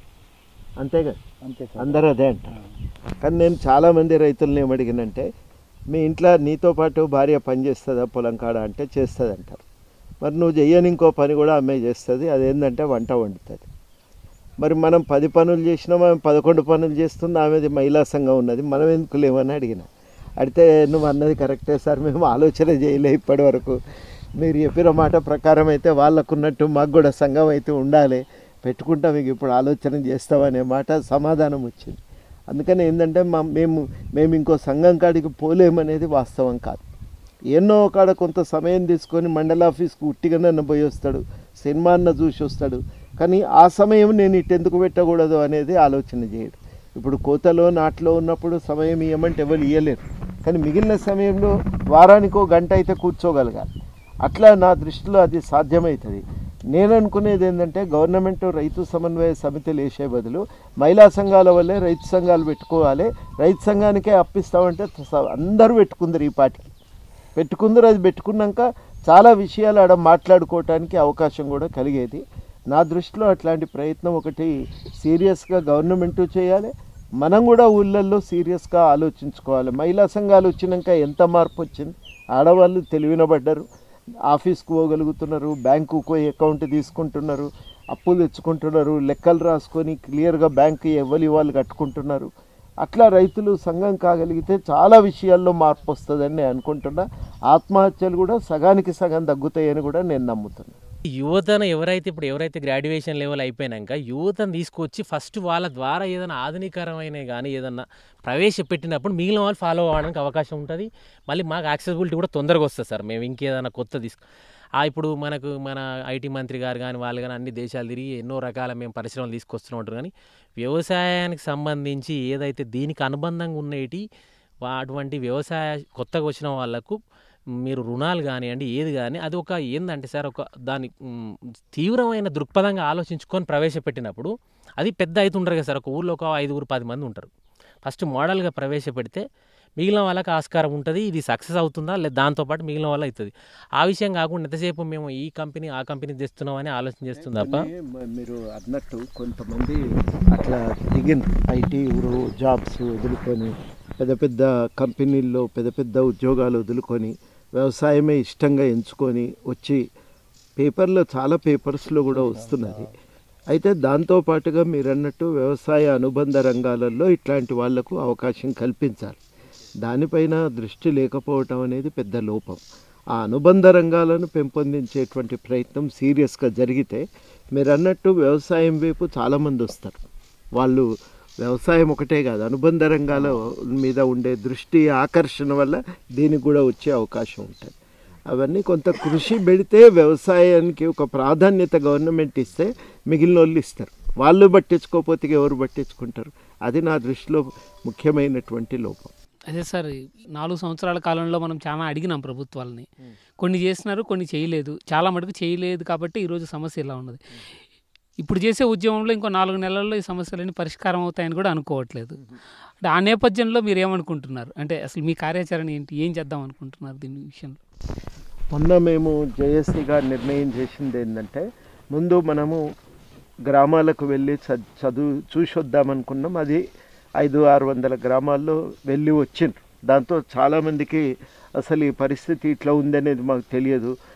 అంతేగా, అంతే అందరూ అదే అంటారు. కానీ నేను చాలామంది రైతులను ఏమడిగినంటే మీ ఇంట్లో నీతో పాటు భార్య పని చేస్తుందా పొలం కాడ అంటే చేస్తుంది అంటారు. మరి నువ్వు చెయ్యని ఇంకో పని కూడా అమ్మాయి చేస్తుంది, అదేంటంటే వంట వండుతుంది. మరి మనం పది పనులు చేసినా మనం పదకొండు పనులు చేస్తుంది, ఆమెది మహిళా సంఘం ఉన్నది, మనం ఎందుకు లేవని అడిగిన. అడిగితే నువ్వు అన్నది కరెక్టే సార్, మేము ఆలోచన చేయలే ఇప్పటి వరకు, మీరు చెప్పిన మాట ప్రకారం అయితే వాళ్ళకున్నట్టు మాకు కూడా సంఘం అయితే ఉండాలి, పెట్టుకుంటా మీకు ఇప్పుడు ఆలోచన చేస్తామనే మాట సమాధానం వచ్చింది. అందుకని ఏంటంటే మా మేము మేము ఇంకో సంఘం కాడికి పోలేమనేది వాస్తవం కాదు. ఎన్నో కాడ కొంత సమయం తీసుకొని మండల ఆఫీస్కి ఉట్టిగానే పోయి వస్తాడు, సినిమాన్న చూసి వస్తాడు, కానీ ఆ సమయం నేను ఇటు ఎందుకు పెట్టకూడదు అనేది ఆలోచన చేయడు. ఇప్పుడు కోతలో నాట్లో ఉన్నప్పుడు సమయం ఇవ్వమంటే ఎవరు ఇవ్వలేరు, కానీ మిగిలిన సమయంలో వారానికో గంట అయితే కూర్చోగలగాలి. అట్లా నా దృష్టిలో అది సాధ్యమవుతుంది. నేను అనుకునేది ఏంటంటే గవర్నమెంట్ రైతు సమన్వయ సమితిలు వేసే బదులు మహిళా సంఘాల వల్లే రైతు సంఘాలు పెట్టుకోవాలి. రైతు సంఘానికే అప్పిస్తామంటే అందరూ పెట్టుకుందరు, ఈ పాటికి పెట్టుకుందరు. అది పెట్టుకున్నాక చాలా విషయాలు ఆడ మాట్లాడుకోవటానికి అవకాశం కూడా కలిగేది. నా దృష్టిలో అట్లాంటి ప్రయత్నం ఒకటి సీరియస్గా గవర్నమెంటు చేయాలి, మనం కూడా ఊళ్ళల్లో సీరియస్గా ఆలోచించుకోవాలి. మహిళా సంఘాలు వచ్చినాక ఎంత మార్పు వచ్చింది, ఆడవాళ్ళు తెలివినబడ్డారు, ఆఫీస్కు పోగలుగుతున్నారు, బ్యాంకుకు పోయి అకౌంట్ తీసుకుంటున్నారు, అప్పులు తెచ్చుకుంటున్నారు, లెక్కలు రాసుకొని క్లియర్గా బ్యాంకు ఎవరి వాళ్ళు కట్టుకుంటున్నారు. అట్లా రైతులు సంఘం కాగలిగితే చాలా విషయాల్లో మార్పు వస్తుందని నేను అనుకుంటున్నా. ఆత్మహత్యలు కూడా సగానికి సగం తగ్గుతాయని కూడా నేను నమ్ముతున్నాను. యువతను ఎవరైతే ఇప్పుడు ఎవరైతే గ్రాడ్యుయేషన్ లెవెల్ అయిపోయినాక యువతను తీసుకొచ్చి ఫస్ట్ వాళ్ళ ద్వారా ఏదైనా ఆధునికరమైన కానీ ఏదన్నా ప్రవేశపెట్టినప్పుడు మిగిలిన వాళ్ళు ఫాలో అవ్వడానికి అవకాశం ఉంటుంది. మళ్ళీ మాకు యాక్సెసిబిలిటీ కూడా తొందరగా వస్తుంది సార్. మేము ఇంకేదైనా కొత్త తీసుకు ఇప్పుడు మనకు మన ఐటీ మంత్రి గారు కానీ వాళ్ళు కానీ అన్ని దేశాలు తిరిగి ఎన్నో రకాల మేము పరిశ్రమలు తీసుకొస్తూనే ఉంటారు. కానీ వ్యవసాయానికి సంబంధించి ఏదైతే దీనికి అనుబంధంగా ఉండేటి అటువంటి వ్యవసాయ కొత్తగా వచ్చిన వాళ్ళకు మీరు రుణాలు కానివ్వండి ఏది కానీ అది ఒక ఏందంటే సార్ ఒక దాని తీవ్రమైన దృక్పథంగా ఆలోచించుకొని ప్రవేశపెట్టినప్పుడు అది పెద్ద అవుతుంటారు కదా సార్. ఒక ఊళ్ళో ఒక ఐదుగురు పది మంది ఉంటారు. ఫస్ట్ మోడల్గా ప్రవేశపెడితే మిగిలిన వాళ్ళకి ఆస్కారం ఉంటుంది. ఇది సక్సెస్ అవుతుందా లేదా దాంతోపాటు మిగిలిన వాళ్ళు అవుతుంది. ఆ విషయం కాకుండా ఎంతసేపు మేము ఈ కంపెనీ ఆ కంపెనీ తెస్తున్నామని ఆలోచన చేస్తుంది తప్ప. మీరు అన్నట్టు కొంతమంది అట్లా దిగిన ఐటీ జాబ్స్ వదులుకొని పెద్ద పెద్ద కంపెనీల్లో పెద్ద పెద్ద ఉద్యోగాలు వదులుకొని వ్యవసాయమే ఇష్టంగా ఎంచుకొని వచ్చి పేపర్లో చాలా పేపర్స్లో కూడా వస్తున్నది. అయితే దాంతోపాటుగా మీరు అన్నట్టు వ్యవసాయ అనుబంధ రంగాలలో ఇట్లాంటి వాళ్లకు అవకాశం కల్పించాలి. దానిపైన దృష్టి లేకపోవటం అనేది పెద్ద లోపం. ఆ అనుబంధ రంగాలను పెంపొందించేటువంటి ప్రయత్నం సీరియస్గా జరిగితే మీరు అన్నట్టు వ్యవసాయం వైపు చాలామంది వస్తారు. వాళ్ళు వ్యవసాయం ఒకటే కాదు అనుబంధ రంగాల మీద ఉండే దృష్టి ఆకర్షణ వల్ల దీనికి కూడా వచ్చే అవకాశం ఉంటుంది. అవన్నీ కొంత కృషి పెడితే వ్యవసాయానికి ఒక ప్రాధాన్యత గవర్నమెంట్ ఇస్తే మిగిలిన వాళ్ళు ఇస్తారు. వాళ్ళు పట్టించుకోకపోతే ఎవరు పట్టించుకుంటారు? అది నా దృష్టిలో ముఖ్యమైనటువంటి లోపం. అదే సార్, నాలుగు సంవత్సరాల కాలంలో మనం చాలా అడిగినాం ప్రభుత్వాలని, కొన్ని చేసినారు కొన్ని చేయలేదు, చాలా మటుకు చేయలేదు కాబట్టి ఈరోజు సమస్య ఇలా ఉన్నది. ఇప్పుడు చేసే ఉద్యమంలో ఇంకో నాలుగు నెలల్లో ఈ సమస్యలన్నీ పరిష్కారం అవుతాయని కూడా అనుకోవట్లేదు. అంటే ఆ నేపథ్యంలో మీరు ఏమనుకుంటున్నారు? అంటే అసలు మీ కార్యాచరణ ఏంటి, ఏం చేద్దాం అనుకుంటున్నారు దీని విషయంలో? మొన్న మేము జేఏసీగా నిర్ణయం చేసింది ఏంటంటే ముందు మనము గ్రామాలకు వెళ్ళి చదువు చూసి వద్దామనుకున్నాం. అది ఐదు ఆరు వందల గ్రామాల్లో వెళ్ళి వచ్చిండ్రు. దాంతో చాలామందికి అసలు ఈ పరిస్థితి ఇట్లా ఉందనేది మాకు తెలియదు,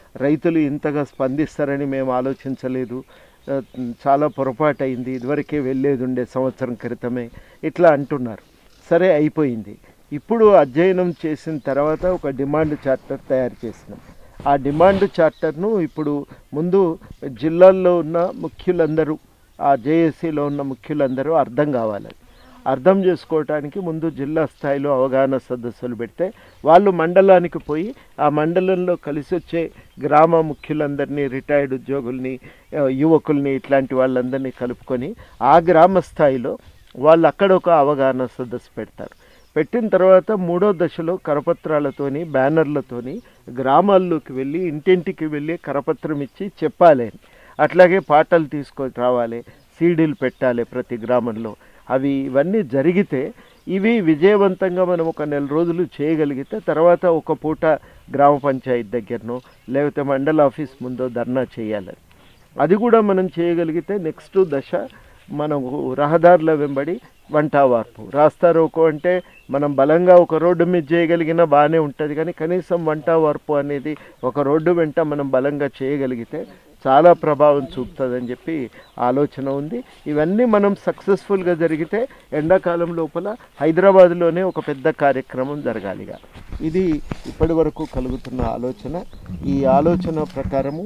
రైతులు ఇంతగా స్పందిస్తారని మేము ఆలోచించలేదు, చాలా పొరపాటు అయింది, ఇదివరకే వెళ్ళేది ఉండే సంవత్సరం క్రితమే ఇట్లా అంటున్నారు. సరే అయిపోయింది. ఇప్పుడు అధ్యయనం చేసిన తర్వాత ఒక డిమాండ్ చార్టర్ తయారు చేసినాం. ఆ డిమాండ్ చార్టర్ను ఇప్పుడు ముందు జిల్లాల్లో ఉన్న ముఖ్యులందరూ, ఆ జేఏసీలో ఉన్న ముఖ్యులందరూ అర్థం కావాలి. అర్థం చేసుకోవటానికి ముందు జిల్లా స్థాయిలో అవగాహన సదస్సులు పెడితే వాళ్ళు మండలానికి పోయి ఆ మండలంలో కలిసి వచ్చే గ్రామ ముఖ్యులందరినీ, రిటైర్డ్ ఉద్యోగుల్ని, యువకుల్ని, ఇట్లాంటి వాళ్ళందరినీ కలుపుకొని ఆ గ్రామ స్థాయిలో వాళ్ళు అక్కడ ఒక అవగాహన సదస్సు పెడతారు. పెట్టిన తర్వాత మూడో దశలో కరపత్రాలతోని, బ్యానర్లతోని గ్రామాల్లోకి వెళ్ళి ఇంటింటికి వెళ్ళి కరపత్రం ఇచ్చి చెప్పాలి. అట్లాగే పాటలు తీసుకొని రావాలి, సీడీలు పెట్టాలి ప్రతి గ్రామంలో. అవి ఇవన్నీ జరిగితే ఇవి విజయవంతంగా మనం ఒక నెల రోజులు చేయగలిగితే తర్వాత ఒక పూట గ్రామ పంచాయతీ దగ్గరనో లేకపోతే మండల ఆఫీస్ ముందో ధర్నా చేయాలని, అది కూడా మనం చేయగలిగితే నెక్స్ట్ దశ మనం రహదారుల వెంబడి వంటా వార్పు, రాస్తారోకో అంటే మనం బలంగా ఒక రోడ్డు మీద చేయగలిగినా బాగానే ఉంటుంది, కానీ కనీసం వంటా వార్పు అనేది ఒక రోడ్డు వెంట మనం బలంగా చేయగలిగితే చాలా ప్రభావం చూపుతుందని చెప్పి ఆలోచన ఉంది. ఇవన్నీ మనం సక్సెస్ఫుల్గా జరిగితే ఎండాకాలం లోపల హైదరాబాద్లోనే ఒక పెద్ద కార్యక్రమం జరగాలిగా, ఇది ఇప్పటి వరకు కలుగుతున్న ఆలోచన. ఈ ఆలోచన ప్రకారము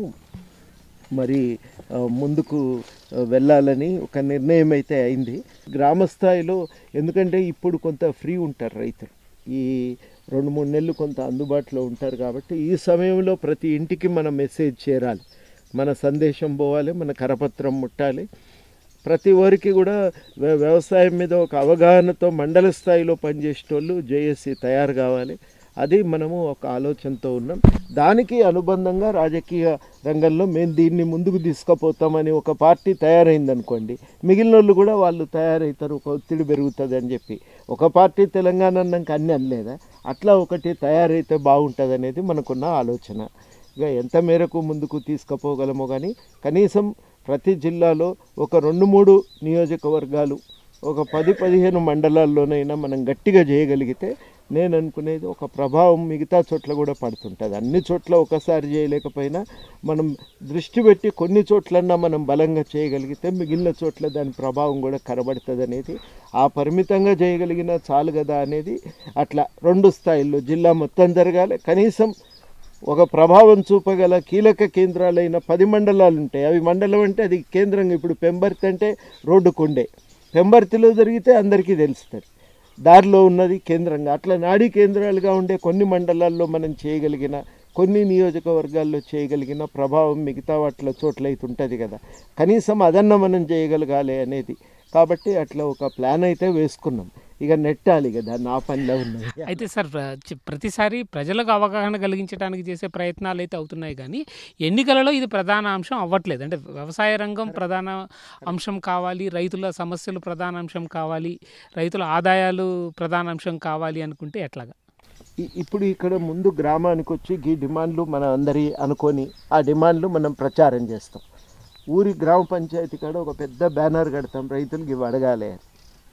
మరి ముందుకు వెళ్ళాలని ఒక నిర్ణయం అయితే అయింది గ్రామ స్థాయిలో. ఎందుకంటే ఇప్పుడు కొంత ఫ్రీ ఉంటారు రైతులు, ఈ రెండు మూడు నెలలు కొంత అందుబాటులో ఉంటారు కాబట్టి ఈ సమయంలో ప్రతి ఇంటికి మన మెసేజ్ చేరాలి, మన సందేశం పోవాలి, మన కరపత్రం ముట్టాలి. ప్రతి వారికి కూడా వ్యవసాయం మీద ఒక అవగాహనతో మండల స్థాయిలో పనిచేసేటోళ్ళు జేఏసీ తయారు కావాలి. అది మనము ఒక ఆలోచనతో ఉన్నాం. దానికి అనుబంధంగా రాజకీయ రంగంలో మేము దీన్ని ముందుకు తీసుకుపోతామని ఒక పార్టీ తయారైందనుకోండి, మిగిలిన వాళ్ళు కూడా వాళ్ళు తయారవుతారు, ఒక ఒత్తిడి పెరుగుతుంది అని చెప్పి. ఒక పార్టీ తెలంగాణ అన్నాక అన్నీ అనలేదా, అట్లా ఒకటి తయారైతే బాగుంటుంది అనేది మనకున్న ఆలోచన. ఇక ఎంత మేరకు ముందుకు తీసుకుపోగలమో కానీ కనీసం ప్రతి జిల్లాలో ఒక రెండు మూడు నియోజకవర్గాలు, ఒక పది పదిహేను మండలాల్లోనైనా మనం గట్టిగా చేయగలిగితే నేను అనుకునేది ఒక ప్రభావం మిగతా చోట్ల కూడా పడుతుంటుంది. అన్ని చోట్ల ఒకసారి చేయలేకపోయినా మనం దృష్టి పెట్టి కొన్ని చోట్లన్నా మనం బలంగా చేయగలిగితే మిగిలిన చోట్ల దాని ప్రభావం కూడా కనబడుతుంది అనేది, ఆ పరిమితంగా చేయగలిగిన చాలు కదా అనేది. అట్లా రెండు స్థాయిల్లో జిల్లా మొత్తం జరగాలి. కనీసం ఒక ప్రభావం చూపగల కీలక కేంద్రాలైన పది మండలాలు ఉంటాయి. అవి మండలం అంటే అది కేంద్రంగా, ఇప్పుడు పెంబర్తి అంటే రోడ్డుకుండే, పెంబర్తిలో జరిగితే అందరికీ తెలుస్తుంది, దారిలో ఉన్నది కేంద్రంగా. అట్లా నాడీ కేంద్రాలుగా ఉండే కొన్ని మండలాల్లో మనం చేయగలిగిన, కొన్ని నియోజకవర్గాల్లో చేయగలిగిన ప్రభావం మిగతా వాటిలో చోట్ల అయితే ఉంటుంది కదా, కనీసం అదన్న మనం చేయగలగాలి అనేది. కాబట్టి అట్లా ఒక ప్లాన్ అయితే వేసుకున్నాం. ఇక నెట్టాలి కదా, నా పనిలో ఉన్నాయి. అయితే సార్ ప్రతిసారి ప్రజలకు అవగాహన కలిగించడానికి చేసే ప్రయత్నాలు అయితే అవుతున్నాయి, కానీ ఎన్నికలలో ఇది ప్రధాన అంశం అవ్వట్లేదు. అంటే వ్యవసాయ రంగం ప్రధాన అంశం కావాలి, రైతుల సమస్యలు ప్రధాన అంశం కావాలి, రైతుల ఆదాయాలు ప్రధాన అంశం కావాలి అనుకుంటే ఎట్లాగా? ఇప్పుడు ఇక్కడ ముందు గ్రామానికి వచ్చి ఈ డిమాండ్లు మన అందరి అనుకొని ఆ డిమాండ్లు మనం ప్రచారం చేస్తాం. ఊరి గ్రామ పంచాయతీ కాడ ఒక పెద్ద బ్యానర్ కడతాం, రైతులకి ఇవి అడగాలి అని.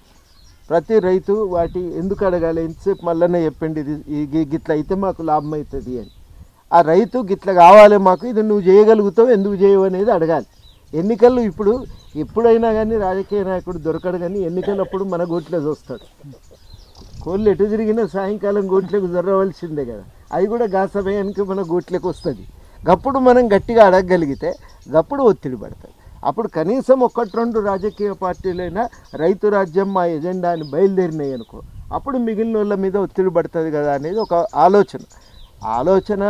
ప్రతి రైతు వాటి ఎందుకు అడగాలి, ఎంతసేపు మళ్ళీ చెప్పండి ఇది గిట్ల అయితే మాకు లాభం అవుతుంది అని. ఆ రైతు గిట్ల కావాలి మాకు, ఇది నువ్వు చేయగలుగుతావు, ఎందుకు చేయవు అనేది అడగాలి. ఎన్నికల్లో ఇప్పుడు ఎప్పుడైనా కానీ రాజకీయ నాయకుడు దొరకడు, కానీ ఎన్నికలప్పుడు మన గోట్లే చూస్తాడు. కోళ్ళు ఎటు తిరిగినా సాయంకాలం గోట్లకు జరవలసిందే కదా, అవి కూడా గా సమయానికి మన గోట్లకు వస్తుంది. గప్పుడు మనం గట్టిగా అడగగలిగితే గప్పుడు ఒత్తిడి పడుతుంది. అప్పుడు కనీసం ఒకటి రెండు రాజకీయ పార్టీలైనా రైతు రాజ్యం మా ఎజెండా అని బయలుదేరినాయి అనుకో, అప్పుడు మిగిలిన వాళ్ళ మీద ఒత్తిడి పడుతుంది కదా అనేది ఒక ఆలోచన. ఆలోచన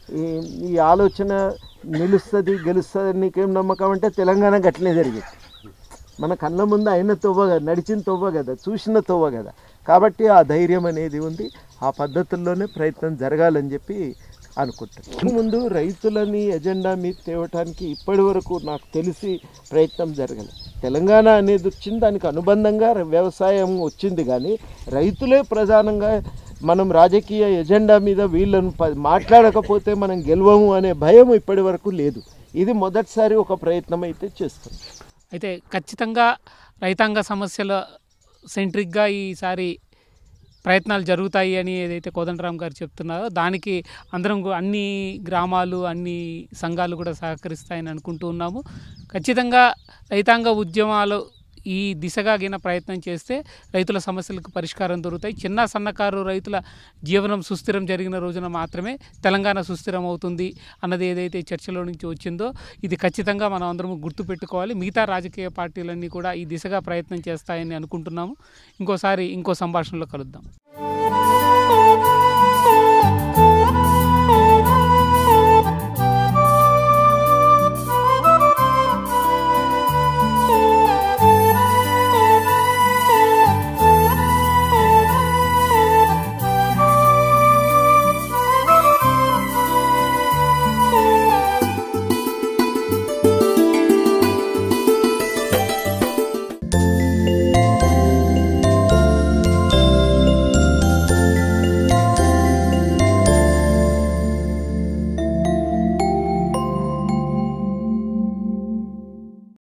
ఈ ఆలోచన నిలుస్తుంది, గెలుస్తుంది, నీకేం నమ్మకం అంటే తెలంగాణ గట్లనే జరిగింది. మన కళ్ళ ముందు అయిన తవ్వ కదా, నడిచిన తవ్వ కదా, చూసిన తవ్వ కదా. కాబట్టి ఆ ధైర్యం అనేది ఉంది, ఆ పద్ధతుల్లోనే ప్రయత్నం జరగాలని చెప్పి అనుకుంటాను. ముందు రైతులని ఎజెండా మీద తేవటానికి ఇప్పటి వరకు నాకు తెలిసి ప్రయత్నం జరగలేదు. తెలంగాణ అనేది వచ్చింది, దానికి అనుబంధంగా వ్యవసాయం వచ్చింది, కానీ రైతులే ప్రధానంగా మనం రాజకీయ ఎజెండా మీద వీళ్ళను మాట్లాడకపోతే మనం గెలవము అనే భయం ఇప్పటి వరకు లేదు. ఇది మొదటిసారి ఒక ప్రయత్నం అయితే చేస్తుంది. అయితే ఖచ్చితంగా రైతాంగ సమస్యల సెంట్రిక్గా ఈసారి ప్రయత్నాలు జరుగుతాయి అని ఏదైతే కోదండరామ్ గారు చెప్తున్నారో దానికి అందరం గు- అన్ని గ్రామాలు అన్ని సంఘాలు కూడా సహకరిస్తాయని అనుకుంటూ ఉన్నాము. ఖచ్చితంగా రైతాంగ ఉద్యమాలు ఈ దిశగా గిన ప్రయత్నం చేస్తే రైతుల సమస్యలకు పరిష్కారం దొరుకుతాయి. చిన్న సన్నకారు రైతుల జీవనం సుస్థిరం జరిగిన రోజున మాత్రమే తెలంగాణ సుస్థిరం అవుతుంది అన్నది ఏదైతే చర్చలో నుంచి వచ్చిందో ఇది ఖచ్చితంగా మనం అందరం గుర్తుపెట్టుకోవాలి. మిగతా రాజకీయ పార్టీలన్నీ కూడా ఈ దిశగా ప్రయత్నం చేస్తాయని అనుకుంటున్నాము. ఇంకోసారి ఇంకో సంభాషణలో కలుద్దాం.